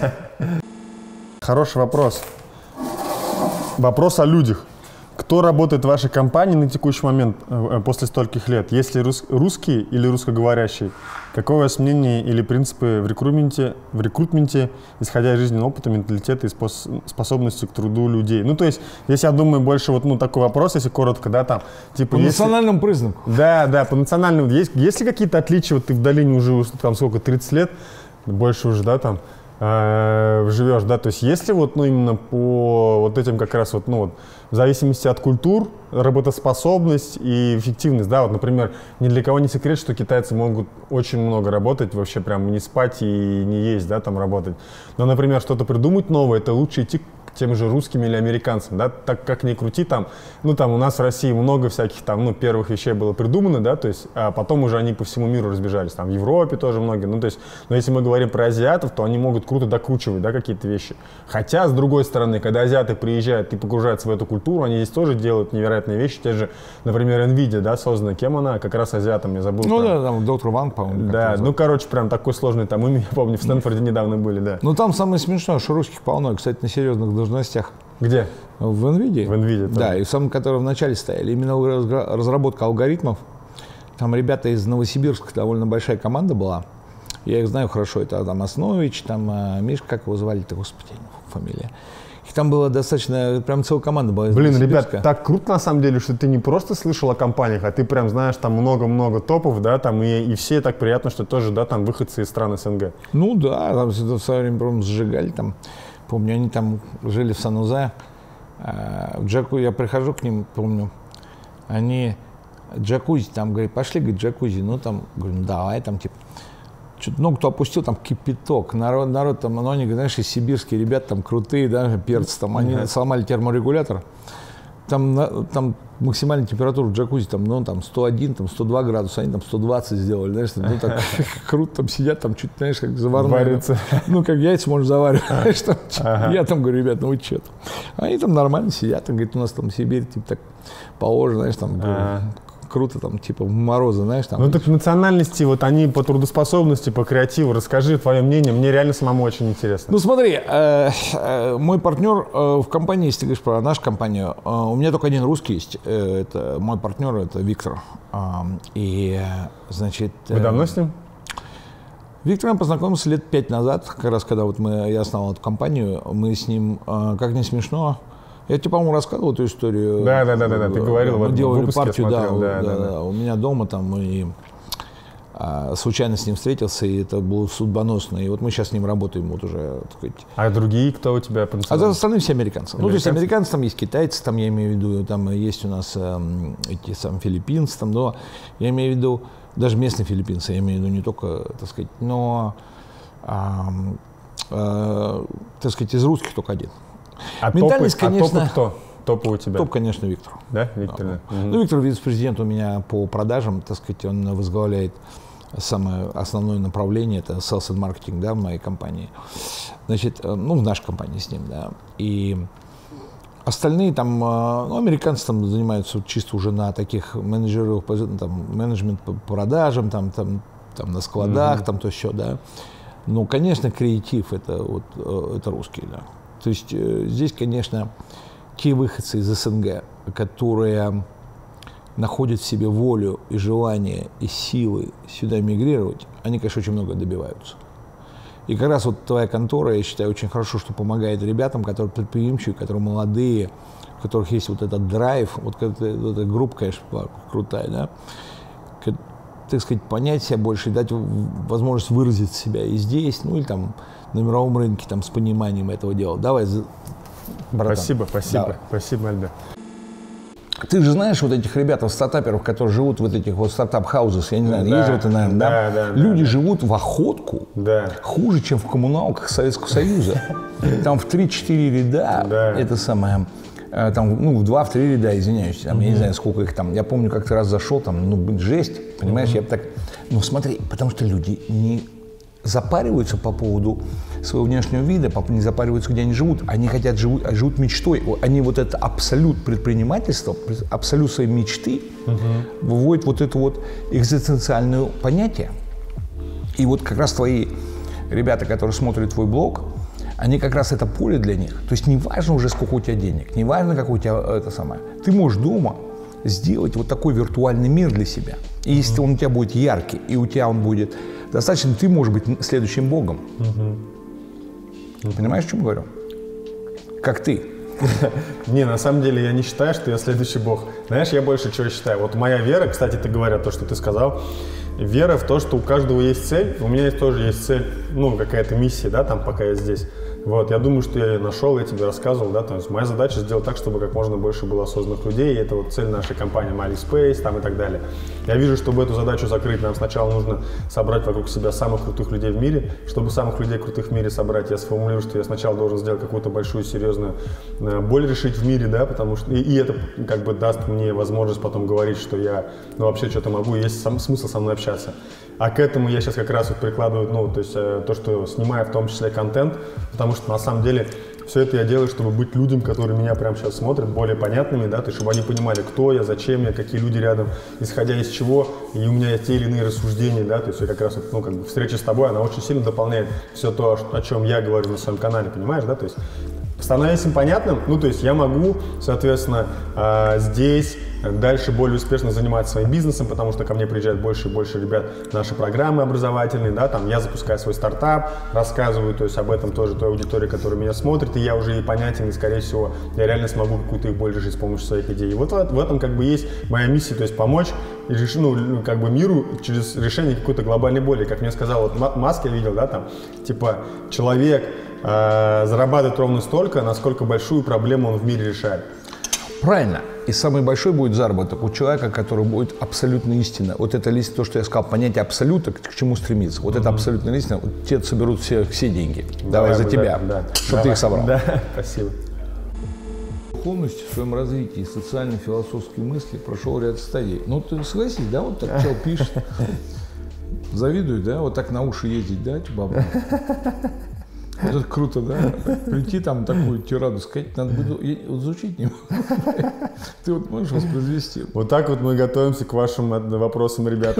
Speaker 1: Хороший вопрос. Вопрос о людях. Кто работает в вашей компании на текущий момент э, после стольких лет? Есть ли рус, русские или русскоговорящие? Какое у вас мнение или принципы в рекрутменте, в рекрутменте, исходя из жизненного опыта, менталитета и спос, способности к труду людей? Ну, то есть, здесь, я думаю, больше вот ну, такой вопрос, если коротко, да, там, типа...
Speaker 2: По если, национальному признаку.
Speaker 1: Да, да, по национальному. Есть, есть ли какие-то отличия? Вот ты в долине уже, там, сколько, тридцать лет, больше уже, да, там, э, живешь, да, то есть, есть ли вот, ну, именно по вот этим как раз вот, ну, вот, в зависимости от культур, работоспособность и эффективность, да, вот, например, ни для кого не секрет, что китайцы могут очень много работать, вообще прям не спать и не есть, да, там работать. Но, например, что-то придумать новое, это лучше идти к тем же русским или американцам, да, так как ни крути, там, ну, там у нас в России много всяких там, ну, первых вещей было придумано, да, то есть, а потом уже они по всему миру разбежались, там, в Европе тоже многие, ну, то есть, но если мы говорим про азиатов, то они могут круто докручивать, да, какие-то вещи. Хотя, с другой стороны, когда азиаты приезжают и погружаются в эту культуру, они здесь тоже делают невероятные вещи, те же, например, NVIDIA, да, создана кем она, как раз азиатом, я забыл.
Speaker 2: Ну,
Speaker 1: про...
Speaker 2: да, там, доктор Ван, по-моему.
Speaker 1: Да, ну, короче, прям такой сложный, там, имя, я помню, в Стэнфорде недавно были, да.
Speaker 2: Ну, там самое смешное, что русских полно, кстати, на серьезных должностях.
Speaker 1: Где?
Speaker 2: В NVIDIA.
Speaker 1: В NVIDIA,
Speaker 2: да. Да, и самые, которые в начале стояли. Именно разработка алгоритмов. Там ребята из Новосибирска, довольно большая команда была. Я их знаю хорошо. Это там Основич, там Миш, как его звали-то, господи, фамилия. Их там было достаточно, прям целая команда была из
Speaker 1: Блин, ребят, так круто на самом деле, что ты не просто слышал о компаниях, а ты прям знаешь там много-много топов, да, там, и, и все так приятно, что тоже, да, там выходцы из стран СНГ.
Speaker 2: Ну да, там в свое время прям сжигали там.
Speaker 3: Помню, они там жили в Сан-Хозе. В джакузи, я прихожу к ним, помню, они джакузи, там, говорят, пошли, говорит, джакузи, ну, там, говорю, ну, давай, там, типа, что-то, ну, кто опустил, там, кипяток, народ, народ, там, ну, они, знаешь, сибирские ребята, там, крутые, да, перцы, там, они mm-hmm. сломали терморегулятор, там, там, максимальная температура в джакузи, там, ну, там, сто один, там, сто два градуса, они там сто двадцать сделали, знаешь, ну, так круто там сидят, там, чуть, знаешь, как заварные, ну, как яйца можешь заваривать, знаешь, там, ага. Я там говорю, ребят, ну, вы что там, они там нормально сидят, там, говорит, у нас там Сибирь, типа, так, положено, знаешь, там, ага. круто, там, типа, в морозы, знаешь, там.
Speaker 1: Ну, так национальности, вот они по трудоспособности, по креативу, расскажи твое мнение, мне реально самому очень интересно.
Speaker 3: Ну, смотри, э, э, мой партнер э, в компании, если ты говоришь про нашу компанию, э, у меня только один русский есть, э, это мой партнер, это Виктор, э, и, значит... Э,
Speaker 1: Вы давно с ним?
Speaker 3: Виктор, я познакомился лет пять назад, как раз, когда вот мы, я основал эту компанию, мы с ним, э, как не смешно, я тебе, по-моему, рассказывал эту историю.
Speaker 1: Да, да, да, да, ты говорил.
Speaker 3: Мы
Speaker 1: в
Speaker 3: делали
Speaker 1: выпуске,
Speaker 3: партию, да,
Speaker 1: да,
Speaker 3: да,
Speaker 1: да,
Speaker 3: да, да. У меня дома там и а, случайно с ним встретился, и это было судьбоносно. И вот мы сейчас с ним работаем, вот уже, так сказать.
Speaker 1: А другие кто у тебя по
Speaker 3: национальности? А остальные все американцы. американцы. Ну, то есть американцы, там есть китайцы, там я имею в виду, там есть у нас э, эти сам филиппинцы, там, но я имею в виду даже местные филиппинцы, я имею в виду не только, так сказать, но, э, э, так сказать, из русских только один.
Speaker 1: А
Speaker 3: Ментальность,
Speaker 1: топы,
Speaker 3: конечно,
Speaker 1: а топы кто? Топы у тебя?
Speaker 3: Топ, конечно, Виктор.
Speaker 1: Да, Виктор, да.
Speaker 3: да. Угу. Ну, Виктор вице-президент у меня по продажам, так сказать, он возглавляет самое основное направление, это sales and marketing, да, в моей компании. Значит, ну, в нашей компании с ним, да. И остальные там, ну, американцы там занимаются чисто уже на таких менеджерах, там, менеджмент по продажам, там, там, там на складах, угу. там то все, да. Но, конечно, креатив это, вот, это русские, да. То есть здесь, конечно, те выходцы из СНГ, которые находят в себе волю и желание, и силы сюда мигрировать, они, конечно, очень много добиваются. И как раз вот твоя контора, я считаю, очень хорошо, что помогает ребятам, которые предприимчивые, которые молодые, у которых есть вот этот драйв, вот эта, эта группа, конечно, крутая, да, так сказать, понять себя больше и дать возможность выразить себя и здесь, ну или там на мировом рынке там с пониманием этого дела. Давай, братан.
Speaker 1: Спасибо, спасибо, Давай. спасибо, Альберт.
Speaker 3: Ты же знаешь вот этих ребят, стартаперов, которые живут в вот этих вот стартап-хаузах, я не знаю, да, ездил ты, наверное, да?
Speaker 1: Да, да,
Speaker 3: Люди
Speaker 1: да,
Speaker 3: живут в охотку
Speaker 1: да.
Speaker 3: хуже, чем в коммуналках Советского Союза. Там в три-четыре ряда,
Speaker 1: да.
Speaker 3: это самое, там, ну, в два-три ряда, извиняюсь, там, mm-hmm. я не знаю, сколько их там. Я помню, как-то раз зашел, там, ну, жесть, понимаешь, mm-hmm. я бы так, ну, смотри, потому что люди не запариваются по поводу своего внешнего вида, не запариваются, где они живут. Они хотят, живут, живут мечтой. Они вот это абсолют предпринимательства, абсолют своей мечты угу. выводят вот это вот экзистенциальное понятие. И вот как раз твои ребята, которые смотрят твой блог, они как раз это поле для них. То есть не важно уже, сколько у тебя денег, не важно, какой у тебя это самое. Ты можешь дома сделать вот такой виртуальный мир для себя. И если он у тебя будет яркий, и у тебя он будет достаточно, ты можешь быть следующим богом. Угу. Понимаешь, о чем говорю? Как ты.
Speaker 1: Не, на самом деле я не считаю, что я следующий бог. Знаешь, я больше чего считаю. Вот моя вера, кстати, ты говоря то, что ты сказал, вера в то, что у каждого есть цель. У меня тоже есть цель, ну, какая-то миссия, да, там, пока я здесь. Вот, я думаю, что я ее нашел, я тебе рассказывал, да, то есть моя задача сделать так, чтобы как можно больше было осознанных людей, и это вот цель нашей компании MaliSpace, там и так далее. Я вижу, чтобы эту задачу закрыть, нам сначала нужно собрать вокруг себя самых крутых людей в мире. Чтобы самых людей крутых в мире собрать, я сформулирую, что я сначала должен сделать какую-то большую, серьезную боль решить в мире, да, потому что, и, и это как бы даст мне возможность потом говорить, что я, ну, вообще что-то могу, и есть сам, смысл со мной общаться. А к этому я сейчас как раз вот прикладываю, ну, то есть э, то, что снимаю в том числе контент, потому что на самом деле все это я делаю, чтобы быть людям, которые меня прямо сейчас смотрят, более понятными, да, то есть чтобы они понимали, кто я, зачем я, какие люди рядом, исходя из чего, и у меня есть те или иные рассуждения, да, то есть я как раз, ну, как бы встреча с тобой, она очень сильно дополняет все то, о чем я говорю на своем канале, понимаешь, да, то есть становясь им понятным, ну, то есть я могу, соответственно, э, здесь дальше более успешно заниматься своим бизнесом, потому что ко мне приезжает больше и больше ребят, наши программы образовательные, да, там я запускаю свой стартап, рассказываю, то есть об этом тоже той аудитории, которая меня смотрит, и я уже и понятен, и, скорее всего, я реально смогу какую-то их боль решить с помощью своих идей. И вот в, в этом как бы есть моя миссия, то есть помочь и решить, ну, как бы миру через решение какой-то глобальной боли. Как мне сказал вот Маск, я видел, да, там, типа, человек, э, зарабатывает ровно столько, насколько большую проблему он в мире решает.
Speaker 3: Правильно. И самый большой будет заработок у человека, который будет абсолютно истинно. Вот это лист, то, что я сказал, понятие абсолюта, к чему стремиться. Вот mm-hmm. это абсолютно истина. Вот тебе соберут все, все деньги. Давай, Давай за тебя, да, да. чтобы Давай. ты их собрал.
Speaker 1: Да, спасибо.
Speaker 3: Полностью в своем развитии социально-философские мысли прошел ряд стадий. Ну, ты согласись, да, вот так чел пишет. Завидует, да, вот так на уши ездить, да, типа. Вот это круто, да? Прийти там такую тираду сказать, надо будет вот звучить не могу. Ты вот можешь воспроизвести?
Speaker 1: Вот так вот мы готовимся к вашим вопросам, ребята.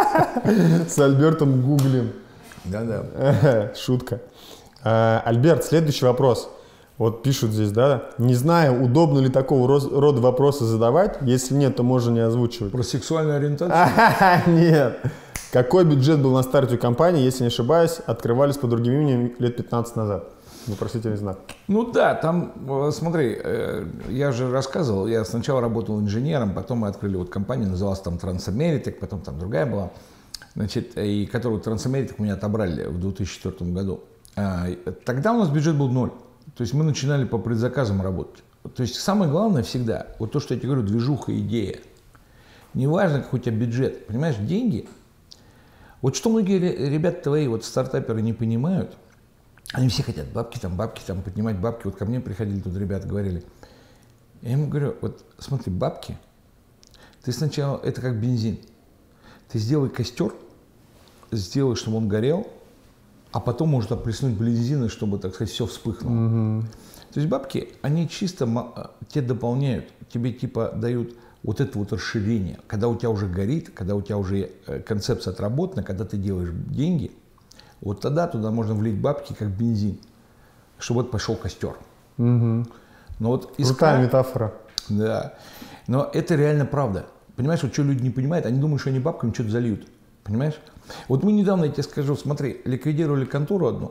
Speaker 1: С Альбертом гуглим.
Speaker 3: Да-да.
Speaker 1: Шутка. Альберт, следующий вопрос. Вот пишут здесь, да? Не знаю, удобно ли такого рода вопросы задавать. Если нет, то можно не озвучивать.
Speaker 3: Про сексуальную ориентацию?
Speaker 1: Нет. Какой бюджет был на старте у компании, если не ошибаюсь, открывались под другим именем лет пятнадцать назад? Вопросительный знак.
Speaker 3: Ну да, там, смотри, я же рассказывал, я сначала работал инженером, потом мы открыли вот компанию, называлась там Трансамеритек, потом там другая была, значит, и которую Трансамеритек у меня отобрали в две тысячи четвёртом году. Тогда у нас бюджет был ноль, то есть мы начинали по предзаказам работать. То есть самое главное всегда, вот то, что я тебе говорю, движуха, идея. Неважно, какой у тебя бюджет, понимаешь, деньги. Вот что многие ребята твои, вот стартаперы, не понимают, они все хотят бабки, там, бабки, там, поднимать бабки. Вот ко мне приходили тут ребята, говорили. Я ему говорю, вот смотри, бабки, ты сначала, это как бензин. Ты сделай костер, сделай, чтобы он горел, а потом можно оплеснуть бензина, чтобы, так сказать, все вспыхнуло. Mm-hmm. То есть бабки, они чисто тебе дополняют, тебе типа дают вот это вот расширение, когда у тебя уже горит, когда у тебя уже концепция отработана, когда ты делаешь деньги, вот тогда туда можно влить бабки как бензин, чтобы вот пошел костер.
Speaker 1: Угу.
Speaker 3: Но вот искра,
Speaker 1: крутая метафора.
Speaker 3: Да. Но это реально правда. Понимаешь, вот что люди не понимают, они думают, что они бабками что-то зальют. Понимаешь? Вот мы недавно, я тебе скажу, смотри, ликвидировали контору одну.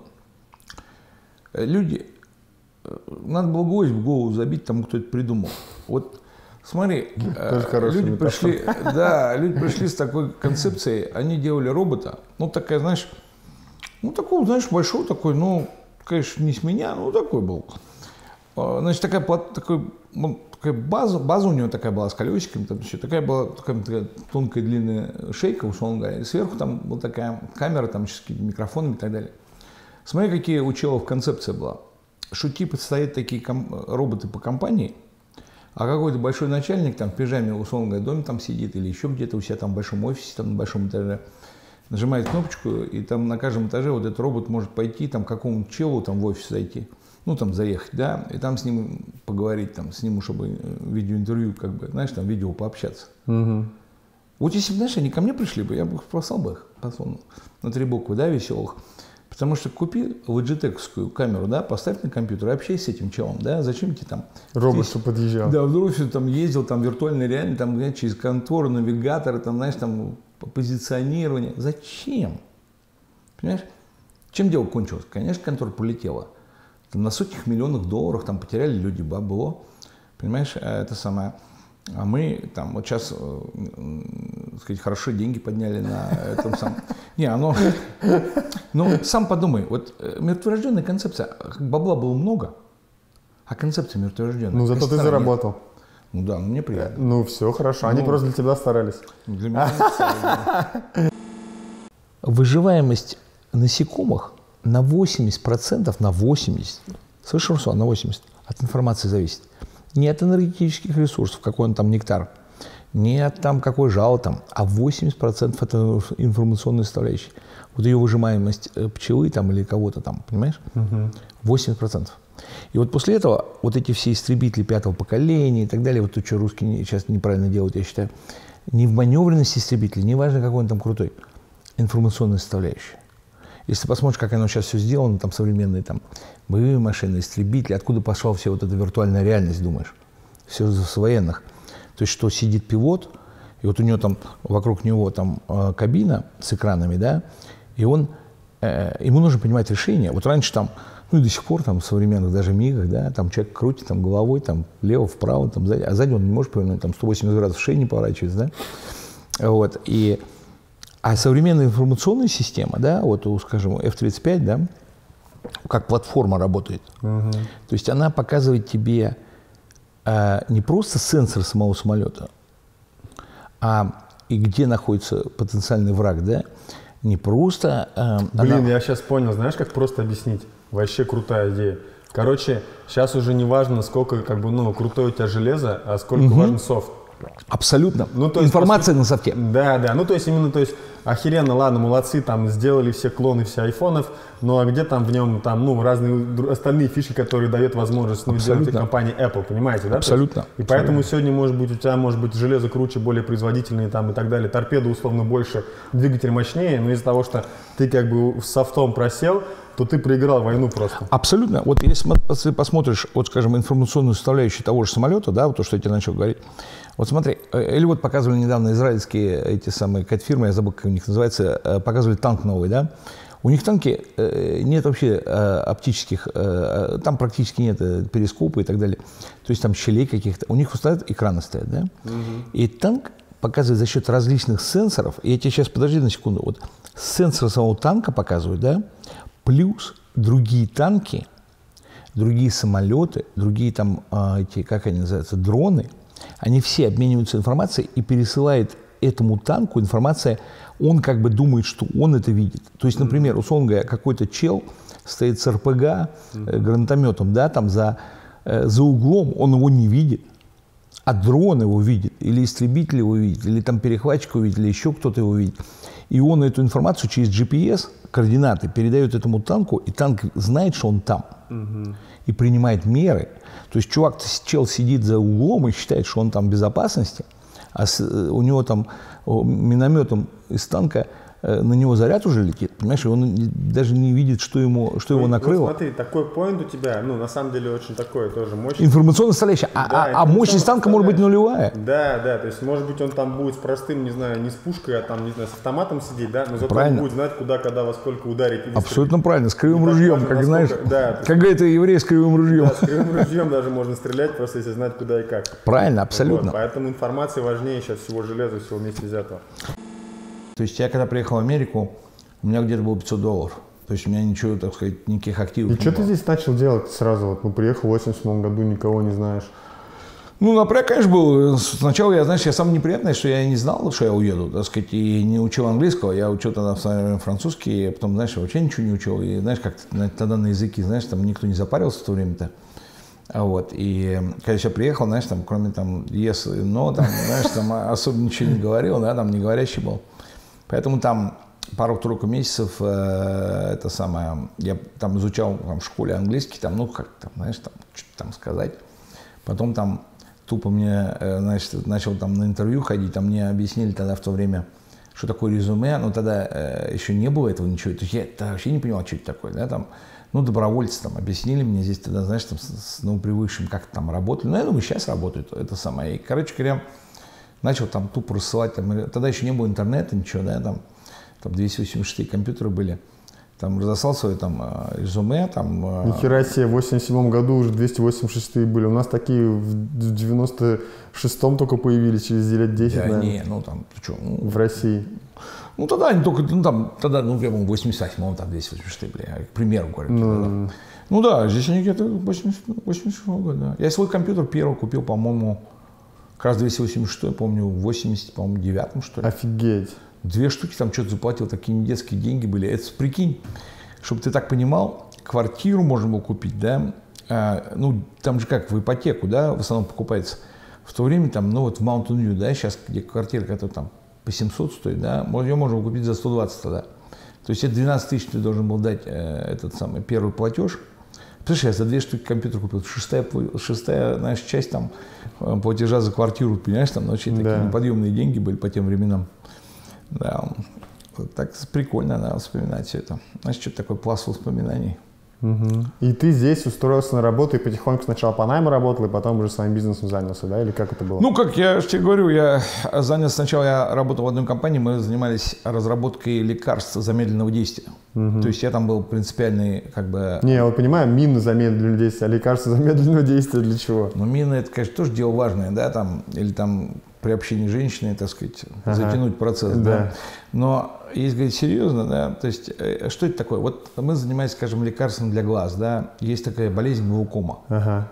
Speaker 3: Люди, надо было гвоздь в голову забить тому, кто это придумал. Вот смотри, люди пришли, да, люди пришли с такой концепцией, они делали робота, ну такая, знаешь, ну такой, знаешь, большой такой, ну, конечно, не с меня, но такой был. Значит, такая, такой, ну, такая база, база у него такая была с колесиками, там еще такая была такая, такая тонкая длинная шейка, условно говоря, и сверху там была такая камера, там с микрофонами и так далее. Смотри, какие у челов концепция была. Что типа стоят такие роботы по компании, а какой-то большой начальник там в пижаме, условно говоря, в доме там сидит или еще где-то у себя там в большом офисе, там на большом этаже, нажимает кнопочку, и там на каждом этаже вот этот робот может пойти там к какому-то челу там в офис зайти, ну там заехать, да, и там с ним поговорить, там с ним, чтобы видеоинтервью, как бы, знаешь, там видео пообщаться.
Speaker 1: Угу.
Speaker 3: Вот если бы, знаешь, они ко мне пришли бы, я бы их послал бы их, послал на три буквы, да, веселых. Потому что купи лоджитековскую камеру, да, поставь на компьютер и общайся с этим челом, да, зачем тебе там...
Speaker 1: Робот, что подъезжал.
Speaker 3: Да, в офис там ездил, там виртуальный реальный, там, знаешь, через контору, навигаторы, там, знаешь, там, позиционирование. Зачем? Понимаешь? Чем дело кончилось? Конечно, контора полетела. Там на сотнях миллионов долларов там потеряли люди бабло. Понимаешь, это самое... А мы там вот сейчас, так сказать, хорошо деньги подняли на этом самом... Не, оно... Ну, сам подумай, вот мертворожденная концепция, бабла было много, а концепция мертворожденная.
Speaker 1: Ну, зато ты заработал.
Speaker 3: Ну да, ну мне приятно.
Speaker 1: Ну, все хорошо, они ну, просто для тебя старались.
Speaker 3: Для меня выживаемость насекомых на восемьдесят процентов, на восемьдесят процентов, слышишь, Руслан, на восемьдесят процентов от информации зависит. Не от энергетических ресурсов, какой он там нектар, не от там какой жало там, а восемьдесят процентов это информационная составляющая. Вот ее выжимаемость пчелы там или кого-то там, понимаешь?
Speaker 1: Угу.
Speaker 3: восемьдесят процентов. И вот после этого вот эти все истребители пятого поколения и так далее, вот то, что русские сейчас неправильно делают, я считаю, не в маневренности истребителя, не важно, какой он там крутой, информационная составляющая. Если посмотришь, как оно сейчас все сделано, там современные там боевые машины, истребители, откуда пошла вся вот эта виртуальная реальность, думаешь? Все с военных. То есть, что сидит пилот, и вот у него там, вокруг него там э, кабина с экранами, да, и он, э, ему нужно принимать решения. Вот раньше там, ну и до сих пор там в современных даже мигах, да, там человек крутит там головой, там влево, вправо, там сзади, а сзади он не может повернуть, там сто восемьдесят градусов шеи не поворачивается, да. Вот, и... А современная информационная система, да, вот, скажем, эф тридцать пять, да, как платформа работает.
Speaker 1: Угу.
Speaker 3: То есть она показывает тебе э, не просто сенсор самого самолета, а и где находится потенциальный враг, да? Не просто... Э,
Speaker 1: Блин,
Speaker 3: она...
Speaker 1: я сейчас понял, знаешь, как просто объяснить? Вообще крутая идея. Короче, сейчас уже не важно, сколько как бы, ну, крутое у тебя железо, а сколько угу. важен софт.
Speaker 3: Абсолютно.
Speaker 1: Ну, то есть,
Speaker 3: информация
Speaker 1: после...
Speaker 3: на софте.
Speaker 1: Да, да. Ну, то есть, именно, то есть, охеренно, ладно, молодцы, там, сделали все клоны, все айфонов, ну, а где там в нем, там, ну, разные остальные фишки, которые дает возможность, ну, делать и компания Apple, понимаете, да?
Speaker 3: Абсолютно.
Speaker 1: Есть, и поэтому Абсолютно. Сегодня, может быть, у тебя, может быть, железо круче, более производительное, там, и так далее, торпеда, условно, больше, двигатель мощнее, но из-за того, что ты, как бы, с софтом просел, то ты проиграл войну просто.
Speaker 3: Абсолютно. Вот если ты посмотришь, вот, скажем, информационную составляющую того же самолета, да, вот то, что я тебе начал говорить, вот смотри, или вот показывали недавно израильские эти самые кат-фирмы, я забыл, как у них называется, показывали танк новый, да, у них танки нет вообще оптических, там практически нет перископа и так далее, то есть там щелей каких-то, у них стоят экраны стоят, да, угу. И танк показывает за счет различных сенсоров, и я тебе сейчас, подожди на секунду, вот сенсор самого танка показывает, да, плюс другие танки, другие самолеты, другие там, эти, как они называются, дроны, они все обмениваются информацией и пересылает этому танку информация, он как бы думает, что он это видит. То есть, например, условно говоря, какой-то чел стоит с эр пэ гэ, э, гранатометом, да, там за, э, за углом, он его не видит, а дрон его видит, или истребитель его видит, или там перехватчик его видит, или еще кто-то его видит. И он эту информацию через джи пи эс, координаты, передает этому танку, и танк знает, что он там, угу. И принимает меры. То есть чувак, чел сидит за углом и считает, что он там в безопасности, а с, у него там минометом из танка на него заряд уже летит, понимаешь, и он даже не видит, что, ему, что его накрыло.
Speaker 1: Вот смотри, такой поинт у тебя, ну, на самом деле, очень такой тоже мощный.
Speaker 3: Информационная составляющая, а, да, а, а мощность танка может быть нулевая.
Speaker 1: Да, да, то есть, может быть, он там будет с простым, не знаю, не с пушкой, а там, не знаю, с автоматом сидеть, да, но зато
Speaker 3: правильно.
Speaker 1: Он будет знать, куда, когда, во сколько ударить.
Speaker 3: Абсолютно правильно, с кривым ружьем, важно, как знаешь,
Speaker 1: да,
Speaker 3: как это еврей с кривым ружьем.
Speaker 1: Да, с кривым ружьем даже можно стрелять, просто если знать, куда и как.
Speaker 3: Правильно, абсолютно.
Speaker 1: Вот, поэтому информация важнее сейчас всего железа, всего вместе взятого.
Speaker 3: То есть я, когда приехал в Америку, у меня где-то было пятьсот долларов. То есть у меня ничего, так сказать, никаких активов.
Speaker 1: И что ты здесь начал делать сразу? Вот, ну, приехал в восемьдесят седьмом году, никого не знаешь.
Speaker 3: Ну, напряг, конечно, был. Сначала я, знаешь, я самое неприятное, что я не знал, что я уеду, так сказать, и не учил английского. Я учил тогда в свое время французский, а потом, знаешь, вообще ничего не учил. И, знаешь, как тогда на языке, знаешь, там никто не запарился в то время-то. Вот, и когда я приехал, знаешь, там, кроме там yes, no, там, знаешь, там особо ничего не говорил, да, там не говорящий был. Поэтому там пару-тройку месяцев э, это самое, я там изучал там, в школе английский, там, ну, как там, знаешь, там, что-то там сказать. Потом там тупо мне, э, значит, начал там на интервью ходить, там мне объяснили тогда в то время, что такое резюме, но тогда э, еще не было этого ничего, то есть я тогда вообще не понимал, что это такое, да, там, ну, добровольцы там объяснили мне здесь тогда, знаешь, там, с, с новопривыкшим, как там работали, ну, я думаю, сейчас работают, это самое, и, короче говоря, начал там тупо рассылать, там, тогда еще не было интернета, ничего, да, там, там двести восемьдесят шесть компьютеры были, там разослал свое там резюме, там...
Speaker 1: Нихера себе, в восемьдесят седьмом году уже двести восемьдесят шесть были, у нас такие в девяносто шестом только появились, через лет десять,
Speaker 3: да,
Speaker 1: наверное.
Speaker 3: не, ну там, ты что, ну,
Speaker 1: в России.
Speaker 3: Ну тогда они только, ну там, тогда, ну я помню, в восемьдесят восьмом там двести восемьдесят шесть, бля, к примеру говорю. Ну, да. Ну да, здесь они где-то восемьдесят шестого года, да. Я свой компьютер первый купил, по-моему, как раз двести восемьдесят шесть, помню, в восемьдесят девятом, что ли.
Speaker 1: Офигеть.
Speaker 3: Две штуки там что-то заплатил, такие недетские деньги были. Это, прикинь, чтобы ты так понимал, квартиру можно было купить, да, а, ну, там же как, в ипотеку, да, в основном покупается. В то время там, ну, вот в Mountain View, да, сейчас, где квартира, которая там по семьсот стоит, да, ее можно было купить за сто двадцать тогда. То есть это двенадцать тысяч ты должен был дать э, этот самый первый платеж. Слушай, я за две штуки компьютер купил. Шестая, шестая, знаешь, часть там платежа за квартиру, понимаешь, там очень да. такие неподъемные деньги были по тем временам. Да, вот так прикольно, надо вспоминать все это. Знаешь, что-то такое пласт воспоминаний.
Speaker 1: Угу. И ты здесь устроился на работу и потихоньку сначала по найму работал, и потом уже своим бизнесом занялся, да? Или как это было?
Speaker 3: Ну, как я же тебе говорю, я занялся сначала, я работал в одной компании, мы занимались разработкой лекарств замедленного действия. Угу. То есть я там был принципиальный, как бы...
Speaker 1: Не, я вот понимаю, мины замедленного действия, а лекарства замедленного действия для чего?
Speaker 3: Ну, мины, это, конечно, тоже дело важное, да, там, или там... при общении с женщиной, так сказать,
Speaker 1: ага.
Speaker 3: затянуть процесс. Да. Да. Но если говорить серьезно, да, то есть что это такое? Вот мы занимаемся, скажем, лекарством для глаз, да, есть такая болезнь глаукома. Ага.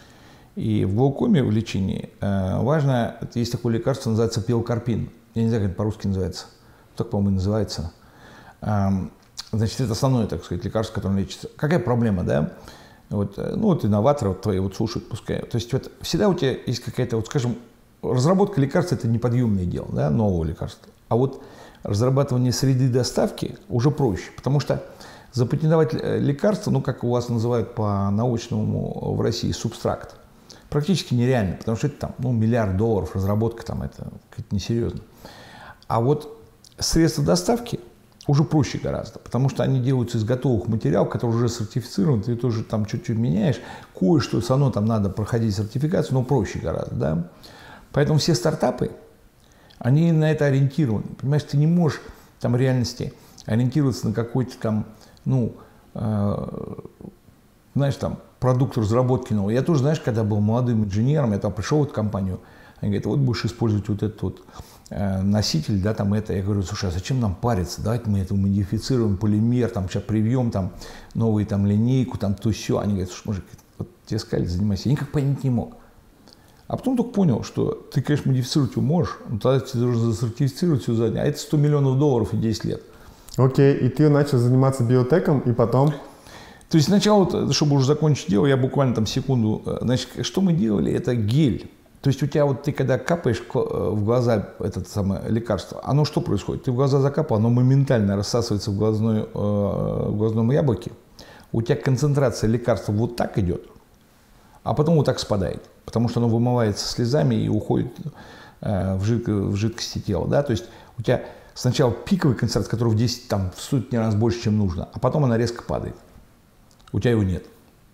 Speaker 3: И в глаукоме, в лечении, э, важно, есть такое лекарство, называется пиокарпин. Я не знаю, как это по-русски называется. Так, по-моему, называется. Э, значит, это основное, так сказать, лекарство, которое лечится. Какая проблема, да? Вот, ну, вот инноваторы вот твои вот слушают, пускай. То есть вот всегда у тебя есть какая-то, вот, скажем, разработка лекарства – это неподъемное дело, да, нового лекарства. А вот разрабатывание среды доставки уже проще, потому что запатентовать лекарство, ну, как у вас называют по-научному в России, субстракт, практически нереально, потому что это там, ну, миллиард долларов разработка, там, это несерьезно. А вот средства доставки уже проще гораздо, потому что они делаются из готовых материалов, которые уже сертифицированы, ты тоже там чуть-чуть меняешь, кое-что все равно там надо проходить сертификацию, но проще гораздо, да. Поэтому все стартапы, они на это ориентированы. Понимаешь, ты не можешь там в реальности ориентироваться на какой-то там, ну, э, знаешь, там, продукт разработки нового. Я тоже, знаешь, когда был молодым инженером, я там пришел в эту компанию, они говорят, вот будешь использовать вот этот вот э, носитель, да, там это. Я говорю, слушай, а зачем нам париться? Давайте мы это модифицируем, полимер, там, сейчас привьем, там, новую там линейку, там, то все. Они говорят, слушай, мужик, вот тебе сказали, занимайся. Я никак понять не мог. А потом только понял, что ты, конечно, модифицировать его можешь, но тогда ты должен засертифицировать все заднее, а это сто миллионов долларов и десять лет.
Speaker 1: Окей, и ты начал заниматься биотеком, и потом?
Speaker 3: То есть сначала, чтобы уже закончить дело, я буквально там секунду, значит, что мы делали, это гель. То есть у тебя вот ты когда капаешь в глаза это самое лекарство, оно что происходит? Ты в глаза закапал, оно моментально рассасывается в, глазной, в глазном яблоке, у тебя концентрация лекарства вот так идет, а потом вот так спадает. Потому что оно вымывается слезами и уходит э, в, жидко, в жидкости тела. Да? То есть у тебя сначала пиковый концентрат, который в десять, там, в сотни раз больше, чем нужно, а потом она резко падает. У тебя его нет.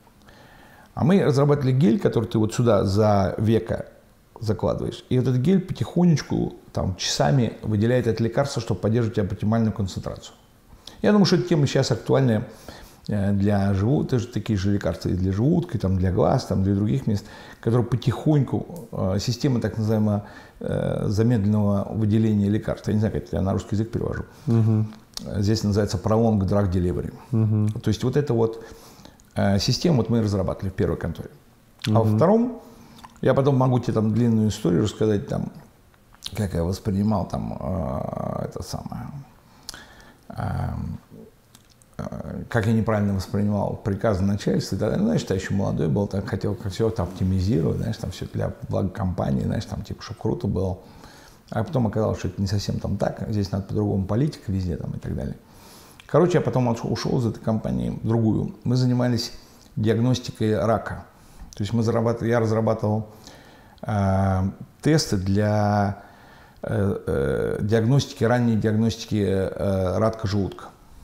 Speaker 3: А мы разрабатывали гель, который ты вот сюда за веко закладываешь. И вот этот гель потихонечку, там, часами выделяет это лекарство, чтобы поддерживать у тебя оптимальную концентрацию. Я думаю, что эта тема сейчас актуальная для желудка, тоже такие же лекарства и для желудка, и там, для глаз, там, для других мест, которые потихоньку, э, система так называемого э, замедленного выделения лекарств, я не знаю, как это я на русский язык перевожу, угу. Здесь называется Prolonged Drug Delivery. Угу. То есть вот эта вот э, система вот мы разрабатывали в первой конторе. Угу. А во втором, я потом могу тебе там длинную историю рассказать, там, как я воспринимал там э, это самое... Э, как я неправильно воспринимал приказы начальства, тогда, ну, знаешь, я еще молодой был, так, хотел как все это оптимизировать, знаешь, там все для блага компании, знаешь, там типа, чтобы круто было. А потом оказалось, что это не совсем там так, здесь надо по-другому политика везде там и так далее. Короче, я потом ушел из этой компании в другую. Мы занимались диагностикой рака. То есть мы зарабатывали, я разрабатывал э, тесты для э, э, диагностики, ранней диагностики э, рака желудка.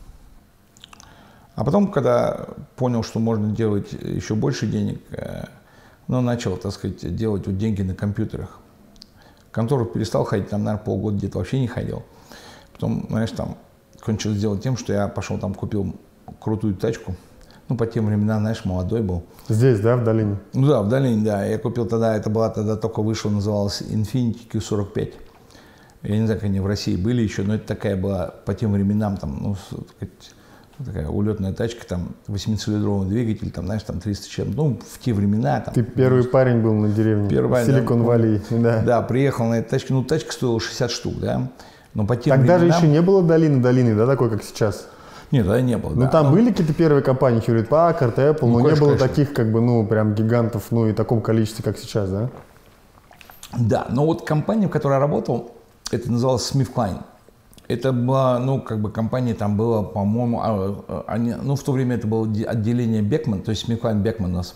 Speaker 3: А потом, когда понял, что можно делать еще больше денег, ну, начал, так сказать, делать вот деньги на компьютерах. В контору перестал ходить, там, наверное, полгода где-то вообще не ходил. Потом, знаешь, там, кончилось дело тем, что я пошел там, купил крутую тачку. Ну, по тем временам, знаешь, молодой был.
Speaker 1: Здесь, да, в долине?
Speaker 3: Ну да, в долине, да. Я купил тогда, это была тогда только вышла, называлась Infiniti кью сорок пять. Я не знаю, как они в России были еще, но это такая была по тем временам, там, ну, так сказать, такая улетная тачка, там, восьмицилиндровый двигатель, там, знаешь, там, триста чем, ну, в те времена. Там,
Speaker 1: ты первый ну, парень был на деревне, в Силикон-Валли.
Speaker 3: Да, да, приехал на этой тачке, ну, тачка стоила шестьдесят штук, да. Но по тем
Speaker 1: Тогда
Speaker 3: временам...
Speaker 1: же еще не было долины, долины, да, такой, как сейчас?
Speaker 3: Нет, тогда не было,
Speaker 1: Ну,
Speaker 3: да.
Speaker 1: там
Speaker 3: но...
Speaker 1: были какие-то первые компании, Hewlett Packard, Apple, ну, но конечно, не было
Speaker 3: конечно.
Speaker 1: таких, как бы, ну, прям гигантов, ну, и таком количестве, как сейчас, да?
Speaker 3: Да, но вот компания, в которой я работал, это называлось SmithKline. Это была, ну, как бы компания, там было, по-моему, они, ну, в то время это было отделение Beckman, то есть SmithKline Beckman у нас.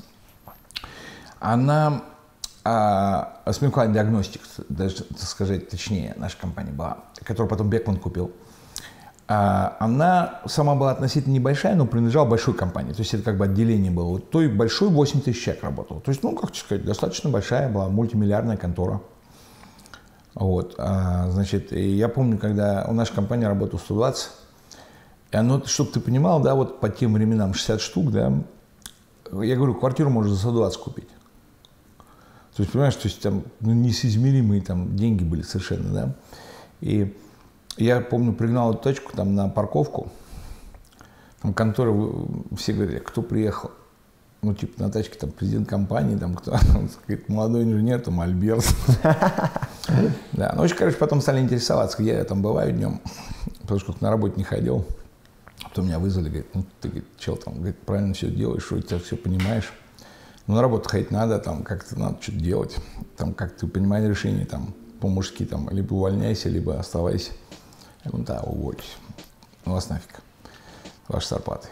Speaker 3: Она, а, SmithKline Diagnostics, даже сказать точнее, наша компания была, которую потом Beckman купил. А, она сама была относительно небольшая, но принадлежала большой компании, то есть это как бы отделение было. Вот той большой восемь тысяч человек работало. То есть, ну, как сказать, достаточно большая была, мультимиллиардная контора. Вот, а, значит, и я помню, когда у нашей компании работало сто двадцать, и оно, чтобы ты понимал, да, вот по тем временам шестьдесят штук, да, я говорю, квартиру можно за сто двадцать купить. То То есть, понимаешь, то есть там ну, несоизмеримые там деньги были совершенно, да. И я помню, пригнал эту тачку там на парковку, там конторы, все говорили, кто приехал? Ну, типа, на тачке там президент компании, там кто, говорит, молодой инженер, там Альберт. Да, ну, очень, короче, потом стали интересоваться, где я там бываю днем, потому что на работе не ходил. Потом меня вызвали, говорит, ну, ты, говорит, чел, там, говорит, правильно все делаешь, что ты все понимаешь. Ну, на работу ходить надо, там, как-то надо что-то делать, там, как ты понимаешь решение, там, по-мужски, там, либо увольняйся, либо оставайся. Я говорю, да, увольтесь. Ну, вас нафиг. Ваши зарплаты.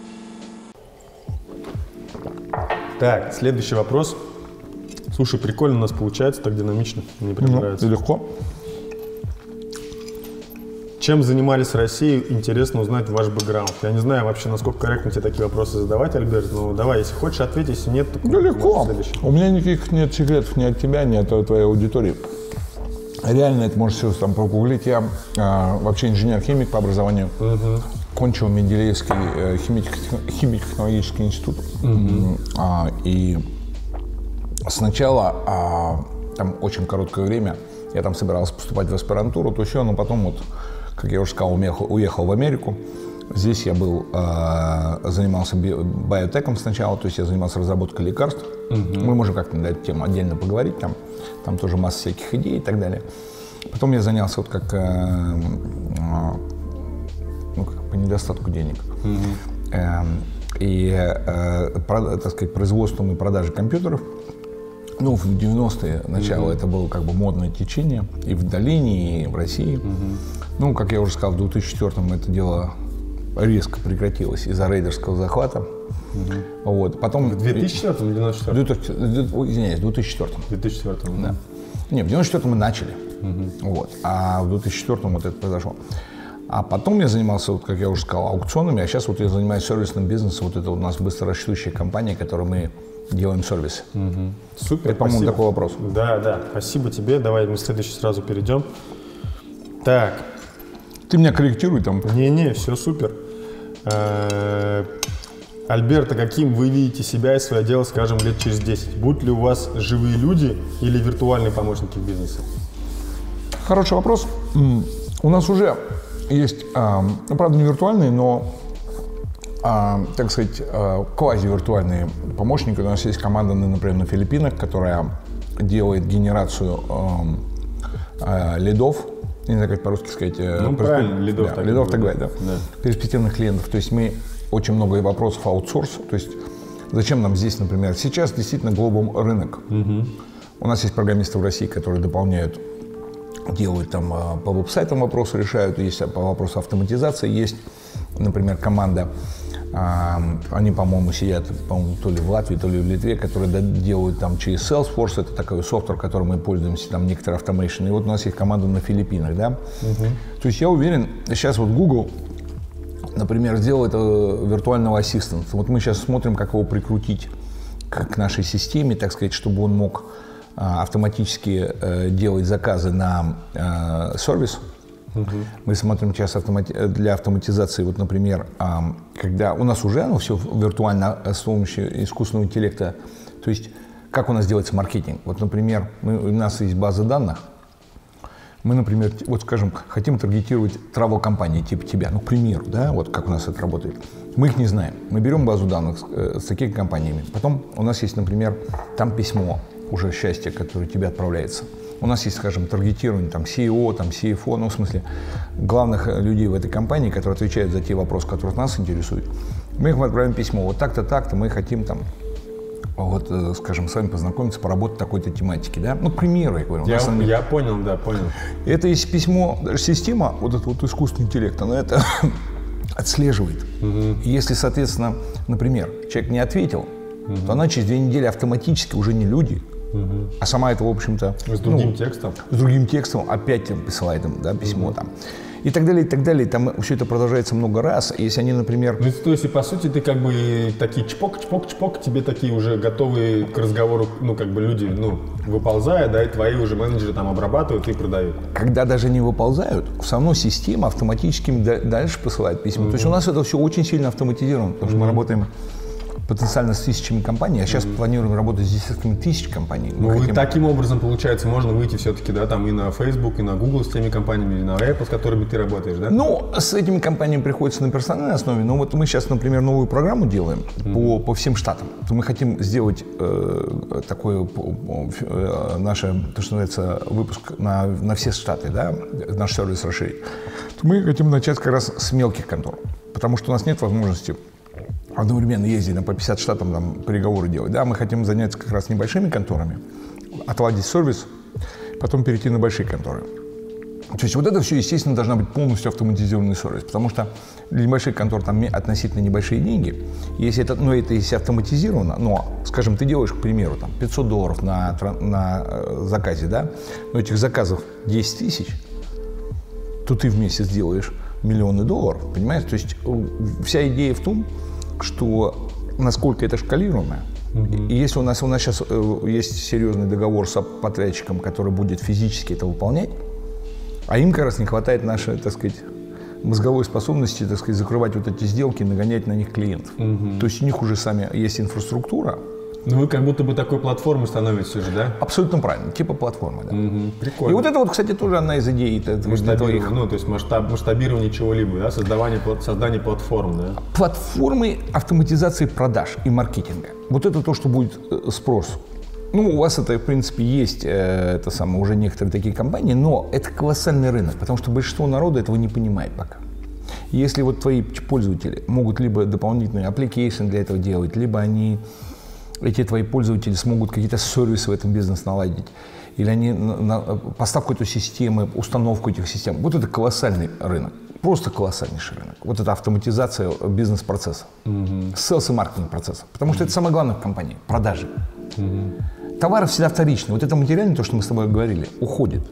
Speaker 1: Так, следующий вопрос. Слушай, прикольно у нас получается, так динамично. Мне прям
Speaker 3: Ну,
Speaker 1: нравится.
Speaker 3: легко.
Speaker 1: Чем занимались в России? Интересно узнать ваш бэкграунд. Я не знаю вообще, насколько корректно тебе такие вопросы задавать, Альберт, но давай, если хочешь, ответь, если нет, то...
Speaker 3: Ну, легко. У меня никаких нет секретов ни от тебя, ни от твоей аудитории. Реально, это можешь все там прогуглить. Я а, вообще инженер-химик по образованию. Угу. Кончил Менделеевский э, химико-технологический институт. Угу. А, и сначала, а, там очень короткое время, я там собирался поступать в аспирантуру, то все, но потом вот, как я уже сказал, уехал, уехал в Америку. Здесь я был, э, занимался биотеком сначала, то есть я занимался разработкой лекарств. Угу. Мы можем как-то на эту тему отдельно поговорить, там, там тоже масса всяких идей и так далее. Потом я занялся вот как, э, э, ну, как по недостатку денег. Угу. Э, и, э, про, так сказать, производством и продажей компьютеров. Ну, в девяностые начало mm-hmm. это было как бы модное течение и в долине, и в России. Mm-hmm. Ну, как я уже сказал, в две тысячи четвёртом это дело резко прекратилось из-за рейдерского захвата. Mm-hmm. Вот. Потом,
Speaker 1: в две тысячи четвёртом или девяносто четвёртом?
Speaker 3: Извиняюсь, в две тысячи четвёртом.
Speaker 1: В две тысячи четвёртом,
Speaker 3: да. Не, в девяносто четвёртом мы начали,
Speaker 1: mm-hmm.
Speaker 3: вот, а в две тысячи четвёртом вот это произошло. А потом я занимался, вот, как я уже сказал, аукционами, а сейчас вот я занимаюсь сервисным бизнесом. Вот это у нас быстрорастущая компания, которую мы делаем сервис.
Speaker 1: Угу. Супер,
Speaker 3: это, по-моему, такой вопрос.
Speaker 1: Да, да, спасибо тебе. Давай мы следующий сразу перейдем. Так.
Speaker 3: Ты меня корректируй там.
Speaker 1: Не-не, все супер. Альберт, а каким вы видите себя и свое дело, скажем, лет через десять? Будут ли у вас живые люди или виртуальные помощники в бизнесе?
Speaker 3: Хороший вопрос. У нас уже есть, ну, правда, не виртуальные, но А, так сказать, а, квази-виртуальные помощники. У нас есть команда, например, на Филиппинах, которая делает генерацию а, а, лидов, не знаю, как по-русски сказать.
Speaker 1: Ну, перспек... правильно, лидов,
Speaker 3: да,
Speaker 1: так,
Speaker 3: лидов так говорят, да.
Speaker 1: да.
Speaker 3: Перспективных клиентов. То есть мы очень много вопросов аутсорс. То есть зачем нам здесь, например, сейчас действительно глобал рынок. Угу. У нас есть программисты в России, которые дополняют, делают там по веб-сайтам вопросы, решают, есть по вопросу автоматизации, есть, например, команда. Они, по-моему, сидят, по-моему, то ли в Латвии, то ли в Литве, которые делают там через Salesforce, это такой софтвер, которым мы пользуемся, там некоторые автомейшн. И вот у нас есть команда на Филиппинах, да. Uh-huh. То есть я уверен, сейчас вот Google, например, сделает виртуального ассистента. Вот мы сейчас смотрим, как его прикрутить к нашей системе, так сказать, чтобы он мог автоматически делать заказы на сервис. Угу. Мы смотрим сейчас автомати... для автоматизации, вот, например, когда у нас уже оно все виртуально с помощью искусственного интеллекта, то есть как у нас делается маркетинг. Вот, например, мы, у нас есть база данных, мы, например, вот, скажем, хотим таргетировать travel-компании типа тебя, ну, к примеру, да, вот как у нас это работает. Мы их не знаем. Мы берем базу данных с, с такими компаниями. Потом у нас есть, например, там письмо уже счастья, которое тебе отправляется. У нас есть, скажем, таргетирование, там, си и о, там, си эф о, ну, в смысле, главных людей в этой компании, которые отвечают за те вопросы, которые нас интересуют. Мы их отправляем письмо, вот так-то, так-то, мы хотим, там, вот, скажем, с вами познакомиться, поработать в такой-то тематике, да? Ну, к примеру, я говорю.
Speaker 1: Я,
Speaker 3: нас,
Speaker 1: я понял, да, понял.
Speaker 3: Это есть письмо, даже система, вот этот вот искусственный интеллект, она это отслеживает. Угу. И если, соответственно, например, человек не ответил, угу. то она через две недели автоматически уже не люди, угу. а сама это, в общем-то...
Speaker 1: С другим
Speaker 3: ну,
Speaker 1: текстом.
Speaker 3: С другим текстом опять посылает им, да, письмо угу. там. И так далее, и так далее. Там все это продолжается много раз. Если они, например...
Speaker 1: Ну, то есть, по сути, ты как бы такие чпок, чпок, чпок, тебе такие уже готовые к разговору, ну, как бы люди, ну, выползая, да, и твои уже менеджеры там обрабатывают и продают.
Speaker 3: Когда даже не выползают, все равно система автоматически дальше посылает письма. Mm-hmm. То есть у нас это все очень сильно автоматизировано, потому что mm-hmm. мы работаем потенциально с тысячами компаний, а сейчас mm-hmm. планируем работать с десятками тысяч компаний.
Speaker 1: Ну, хотим... таким образом, получается, можно выйти все-таки, да, там и на Facebook, и на Google с теми компаниями, и на Apple, с которыми ты работаешь, да?
Speaker 3: Ну, с этими компаниями приходится на персональной основе, но вот мы сейчас, например, новую программу делаем mm-hmm. по, по всем штатам. Мы хотим сделать э, такой э, наш, то, что называется, выпуск на, на все штаты, да, наш сервис расширить. Мы хотим начать как раз с мелких контор, потому что у нас нет возможности одновременно ездить на по пятьдесят штатам, там, переговоры делать. Да, мы хотим заняться как раз небольшими конторами, отладить сервис, потом перейти на большие конторы. То есть вот это все, естественно, должна быть полностью автоматизированный сервис, потому что для небольших контор там относительно небольшие деньги. Если это, ну, это если автоматизировано, но, скажем, ты делаешь, к примеру, там, пятьсот долларов на, на э, заказе, да, но этих заказов десять тысяч, то ты в месяц делаешь миллионы долларов, понимаешь? То есть вся идея в том, что насколько это шкалируемое. Mm-hmm. И если у нас, у нас сейчас э, есть серьезный договор с подрядчиком, который будет физически это выполнять, а им как раз не хватает нашей, так сказать, мозговой способности, так сказать, закрывать вот эти сделки, нагонять на них клиентов. Mm-hmm. То есть у них уже сами есть инфраструктура.
Speaker 1: Ну вы как будто бы такой платформой становитесь уже, да?
Speaker 3: Абсолютно правильно, типа платформы, да.
Speaker 1: Угу, прикольно.
Speaker 3: И вот это вот, кстати, тоже одна из идей.
Speaker 1: Масштабирование, ну, то есть масштаб, масштабирование чего-либо, да, создавание, создание платформ, да?
Speaker 3: Платформы автоматизации продаж и маркетинга. Вот это то, что будет спрос. Ну, у вас это, в принципе, есть, э, это самое, уже некоторые такие компании, но это колоссальный рынок, потому что большинство народа этого не понимает пока. Если вот твои пользователи могут либо дополнительные application для этого делать, либо они... эти твои пользователи смогут какие-то сервисы в этом бизнес наладить, или они на, на, поставку этой системы, установку этих систем. Вот это колоссальный рынок, просто колоссальнейший рынок. Вот это автоматизация бизнес-процесса, mm-hmm. селс и маркетинг-процесса. Потому что mm-hmm. это самое главное в компании – продажи. Mm-hmm. Товары всегда вторичны. Вот это материально, то, что мы с тобой говорили, уходит.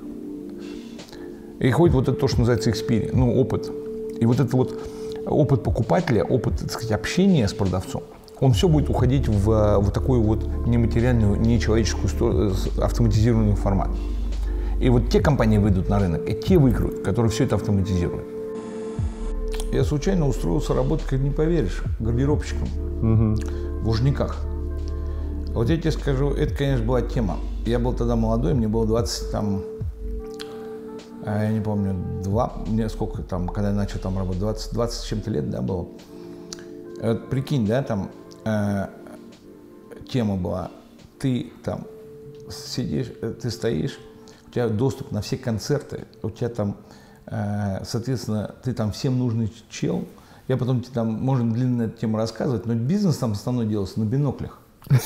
Speaker 3: И уходит вот это то, что называется experience, ну, опыт. И вот это вот опыт покупателя, опыт, так сказать, общения с продавцом, он все будет уходить в вот такую вот нематериальную, нечеловеческую, автоматизированную формат. И вот те компании выйдут на рынок, и те выиграют, которые все это автоматизируют. Я случайно устроился работать, как не поверишь, гардеробщиком угу. в Лужниках. Вот я тебе скажу, это, конечно, была тема. Я был тогда молодой, мне было двадцать, там, я не помню, два, мне сколько там, когда я начал там работать, двадцать, двадцать с чем-то лет, да, было. Вот прикинь, да, там э, тема была, ты там сидишь, ты стоишь, у тебя доступ на все концерты, у тебя там, э, соответственно, ты там всем нужный чел. Я потом тебе там, можно длинно эту тему рассказывать, но бизнес там основной делался на биноклях.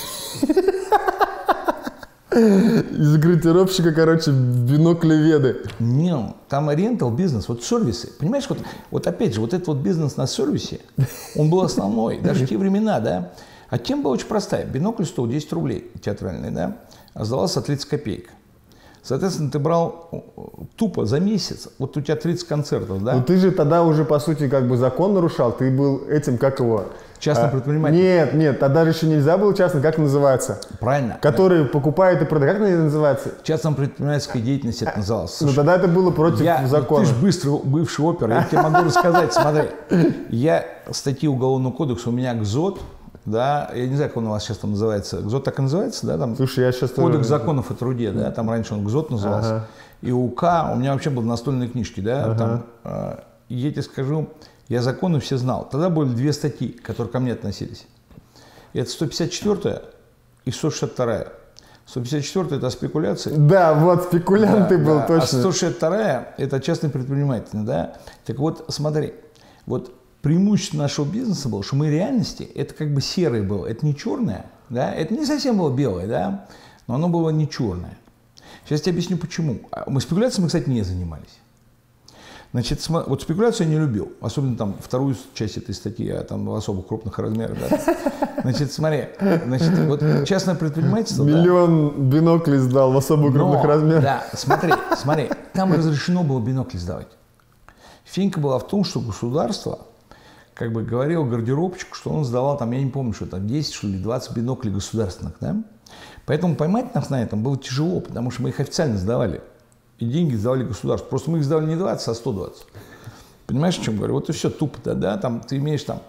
Speaker 1: Из гардеробщика, короче, биноклеведы.
Speaker 3: Не, там рентал бизнес, вот сервисы. Понимаешь, вот, вот опять же, вот этот вот бизнес на сервисе, он был основной, даже в те времена, да. А тема была очень простая. Бинокль стоил десять рублей театральный, да, а сдавался тридцать копеек. Соответственно, ты брал тупо за месяц, вот у тебя тридцать концертов, да.
Speaker 1: Ну ты же тогда уже, по сути, как бы закон нарушал, ты был этим, как его...
Speaker 3: Частный а, предприниматель.
Speaker 1: Нет, нет, тогда же еще нельзя было частный, как называется?
Speaker 3: Правильно.
Speaker 1: Который да. покупает и продает, как это называется?
Speaker 3: Частная предпринимательская деятельность это называлось.
Speaker 1: Ну тогда это было против я, закона.
Speaker 3: Ну, ты же быстрый бывший опер, я тебе могу рассказать, смотри. Я статьи Уголовного кодекса, у меня ГЗОТ, да, я не знаю, как он у вас сейчас там называется, ГЗОТ так и называется, да? Там
Speaker 1: слушай, я сейчас...
Speaker 3: Кодекс
Speaker 1: тоже...
Speaker 3: законов о труде, да, там раньше он ГЗОТ назывался. Ага. И УК, у меня вообще были настольные книжки, да, ага. там, э, я тебе скажу, я законы все знал. Тогда были две статьи, которые ко мне относились. Это сто пятьдесят четвёртая и сто шестьдесят вторая. сто пятьдесят четвёртая это спекуляции.
Speaker 1: Да, вот спекулянт ты да, был,
Speaker 3: да.
Speaker 1: точно.
Speaker 3: А сто шестьдесят вторая это частный предприниматель, да. Так вот, смотри, вот преимущество нашего бизнеса было, что мы в реальности, это как бы серое было, это не черное, да, это не совсем было белое, да, но оно было не черное. Сейчас я тебе объясню почему. Мы спекуляцией, мы, кстати, не занимались. Значит, вот спекуляцию я не любил, особенно там вторую часть этой статьи, а там в особо крупных размерах. Да. Значит, смотри, значит, вот частное предпринимательство...
Speaker 1: Миллион да, биноклей сдал в особо крупных но, размерах.
Speaker 3: Да, смотри, смотри, там разрешено было бинокли сдавать. Финка была в том, что государство как бы говорило гардеробщику, что он сдавал там, я не помню, что там десять, что ли, двадцать биноклей государственных, да. Поэтому поймать нас на этом было тяжело, потому что мы их официально сдавали. И деньги сдавали государству. Просто мы их сдавали не двадцать, а сто двадцать. Понимаешь, о чем говорю? Вот и все тупо, да, да, там ты имеешь там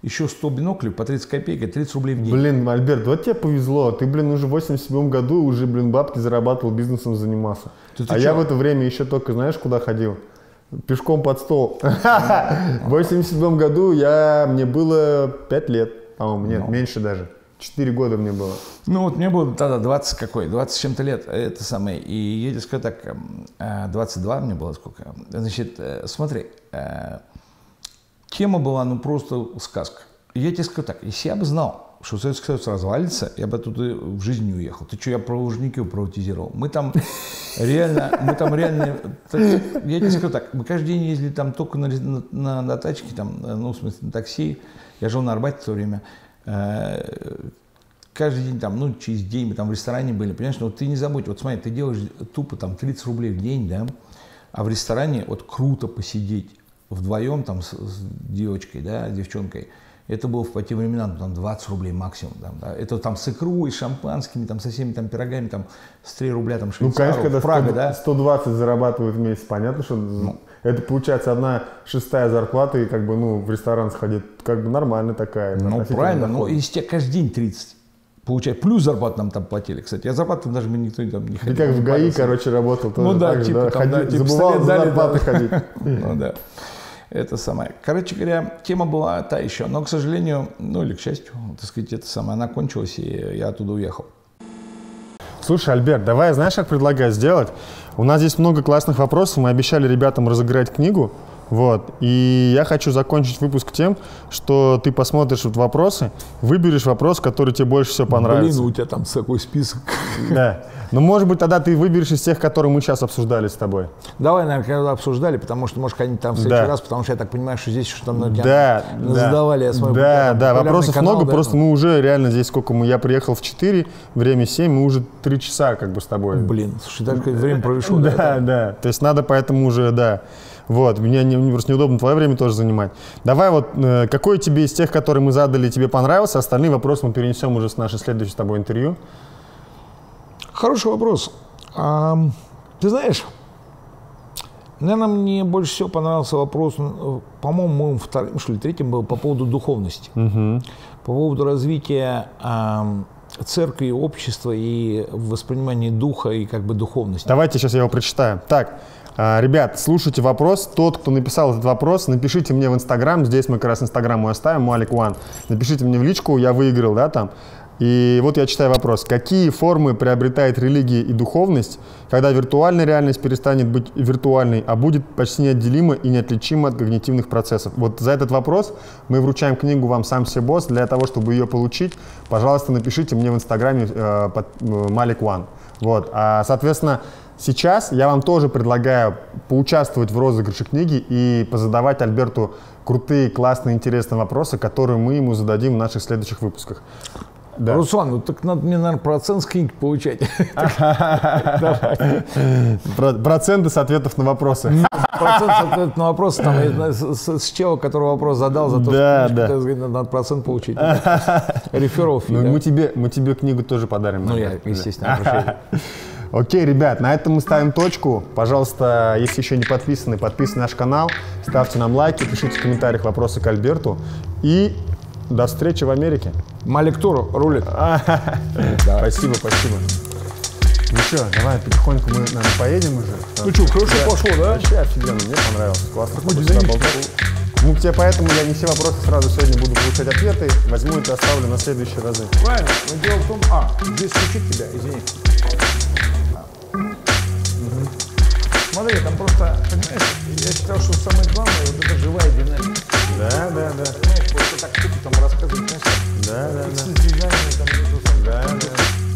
Speaker 3: еще сто биноклей по тридцать копеек, тридцать рублей в день.
Speaker 1: Блин, Альберт, вот тебе повезло. Ты, блин, уже в восемьдесят седьмом году уже, блин, бабки зарабатывал, бизнесом занимался. Ты, ты а я в это время еще только, знаешь, куда ходил? Пешком под стол. В восемьдесят седьмом году я, мне было пять лет, по-моему, нет, меньше даже. Четыре года мне было.
Speaker 3: Ну вот мне было тогда двадцать какой, двадцать с чем-то лет, это самое. И я тебе скажу так, двадцать два мне было сколько. Значит, смотри, тема была ну просто сказка. Я тебе скажу так, если я бы знал, что Советский Союз развалится, я бы оттуда в жизнь не уехал. Ты что, я про Лужники приватизировал? Мы там реально, мы там реально, я тебе скажу так, мы каждый день ездили там только на, на, на тачке, там, ну, в смысле, на такси. Я жил на Арбате в то время. Каждый день там, ну, через день мы там в ресторане были, понимаешь, но вот ты не забудь, вот смотри, ты делаешь тупо там тридцать рублей в день, да, а в ресторане вот круто посидеть вдвоем там с, с девочкой, да, девчонкой, это было в те времена там двадцать рублей максимум, там, да, это там с икрой, с шампанскими, там со всеми там пирогами, там с три рубля там швейцаров,
Speaker 1: ну, конечно, когда
Speaker 3: Прага,
Speaker 1: сто,
Speaker 3: да.
Speaker 1: сто двадцать зарабатывают в месяц, понятно, что ну, это получается одна шестая зарплата, и как бы, ну, в ресторан сходить, как бы нормально такая.
Speaker 3: Ну, правильно, но если тебе каждый день тридцать получать, плюс зарплату нам там платили, кстати, я зарплату даже мы никто там не ходил.
Speaker 1: Ты как в ГАИ, короче, работал, тоже
Speaker 3: ну, да,
Speaker 1: так
Speaker 3: типа,
Speaker 1: же, да,
Speaker 3: там,
Speaker 1: ходил,
Speaker 3: да, типа,
Speaker 1: забывал за зарплаты
Speaker 3: да.
Speaker 1: ходить.
Speaker 3: Ну, да. Это самое. Короче говоря, тема была та еще, но, к сожалению, ну или к счастью, так сказать, это самое, она кончилась, и я оттуда уехал.
Speaker 1: Слушай, Альберт, давай, знаешь, как предлагаю сделать? У нас здесь много классных вопросов, мы обещали ребятам разыграть книгу, вот, и я хочу закончить выпуск тем, что ты посмотришь вот вопросы, выберешь вопрос, который тебе больше всего понравится.
Speaker 3: Блин, у тебя там такой список.
Speaker 1: Да. Ну, может быть, тогда ты выберешь из тех, которые мы сейчас обсуждали с тобой.
Speaker 3: Давай, наверное, когда обсуждали, потому что, может, они там в следующий
Speaker 1: да.
Speaker 3: раз, потому что я так понимаю, что здесь что-то на
Speaker 1: да,
Speaker 3: задавали.
Speaker 1: Да,
Speaker 3: я смотрю,
Speaker 1: да,
Speaker 3: там,
Speaker 1: да. Вопросов
Speaker 3: канал,
Speaker 1: много,
Speaker 3: да,
Speaker 1: просто
Speaker 3: там.
Speaker 1: мы уже реально здесь сколько мы, я приехал в четыре, время семь, мы уже три часа как бы с тобой.
Speaker 3: Блин, слушай, так время прошло.
Speaker 1: Да, да, да. То есть надо поэтому уже, да. Вот, мне не, просто неудобно твое время тоже занимать. Давай вот, э, какой тебе из тех, которые мы задали, тебе понравился, остальные вопросы мы перенесем уже с нашей следующей с тобой интервью.
Speaker 3: Хороший вопрос. А, ты знаешь, наверное, мне больше всего понравился вопрос, по-моему, моим вторым, что ли, третьим был по поводу духовности.
Speaker 1: Угу.
Speaker 3: По поводу развития а, церкви, общества и воспринимания духа и как бы духовности.
Speaker 1: Давайте сейчас я его прочитаю. Так. Ребят, слушайте вопрос. Тот, кто написал этот вопрос, напишите мне в Инстаграм. Здесь мы как раз Инстаграм мой оставим, Малик One. Напишите мне в личку, я выиграл, да, там. И вот я читаю вопрос. Какие формы приобретает религия и духовность, когда виртуальная реальность перестанет быть виртуальной, а будет почти неотделима и неотличима от когнитивных процессов? Вот за этот вопрос мы вручаем книгу вам «Сам себе босс». Для того, чтобы ее получить, пожалуйста, напишите мне в Инстаграме э, под э, Малик One. Вот. А, соответственно, сейчас я вам тоже предлагаю поучаствовать в розыгрыше книги и позадавать Альберту крутые, классные, интересные вопросы, которые мы ему зададим в наших следующих выпусках.
Speaker 3: Да. Руслан, ну так надо мне, наверное, процент с книги получать.
Speaker 1: Проценты с ответов на вопросы.
Speaker 3: Процент с ответов на вопросы, там, с чела, который вопрос задал, за то, что надо процент получить. Реферал фи.
Speaker 1: Мы тебе книгу тоже подарим.
Speaker 3: Ну, я, естественно,
Speaker 1: Окей, ребят, на этом мы ставим точку. Пожалуйста, если еще не подписаны, подписывайтесь на наш канал, ставьте нам лайки, пишите в комментариях вопросы к Альберту. И до встречи в Америке.
Speaker 3: Малик Тур рулит.
Speaker 1: Спасибо, спасибо. Ну что, давай потихоньку мы, наверное, поедем уже.
Speaker 3: Ну что, хорошо пошло, да?
Speaker 1: Вообще офигенно, мне понравилось. Классно. Ну, к тебе поэтому я не все вопросы сразу сегодня буду получать ответы. Возьму это и оставлю на следующие разы.
Speaker 3: Правильно, но дело в том... А, здесь включить тебя, извини. Угу. Смотри, там просто, понимаешь, я считал, что самое главное, вот это живая динамика.
Speaker 1: Да, да, да.
Speaker 3: Понимаешь, просто так тупо там рассказывать,
Speaker 1: да, да, да.
Speaker 3: С дизайном там...
Speaker 1: Да, да.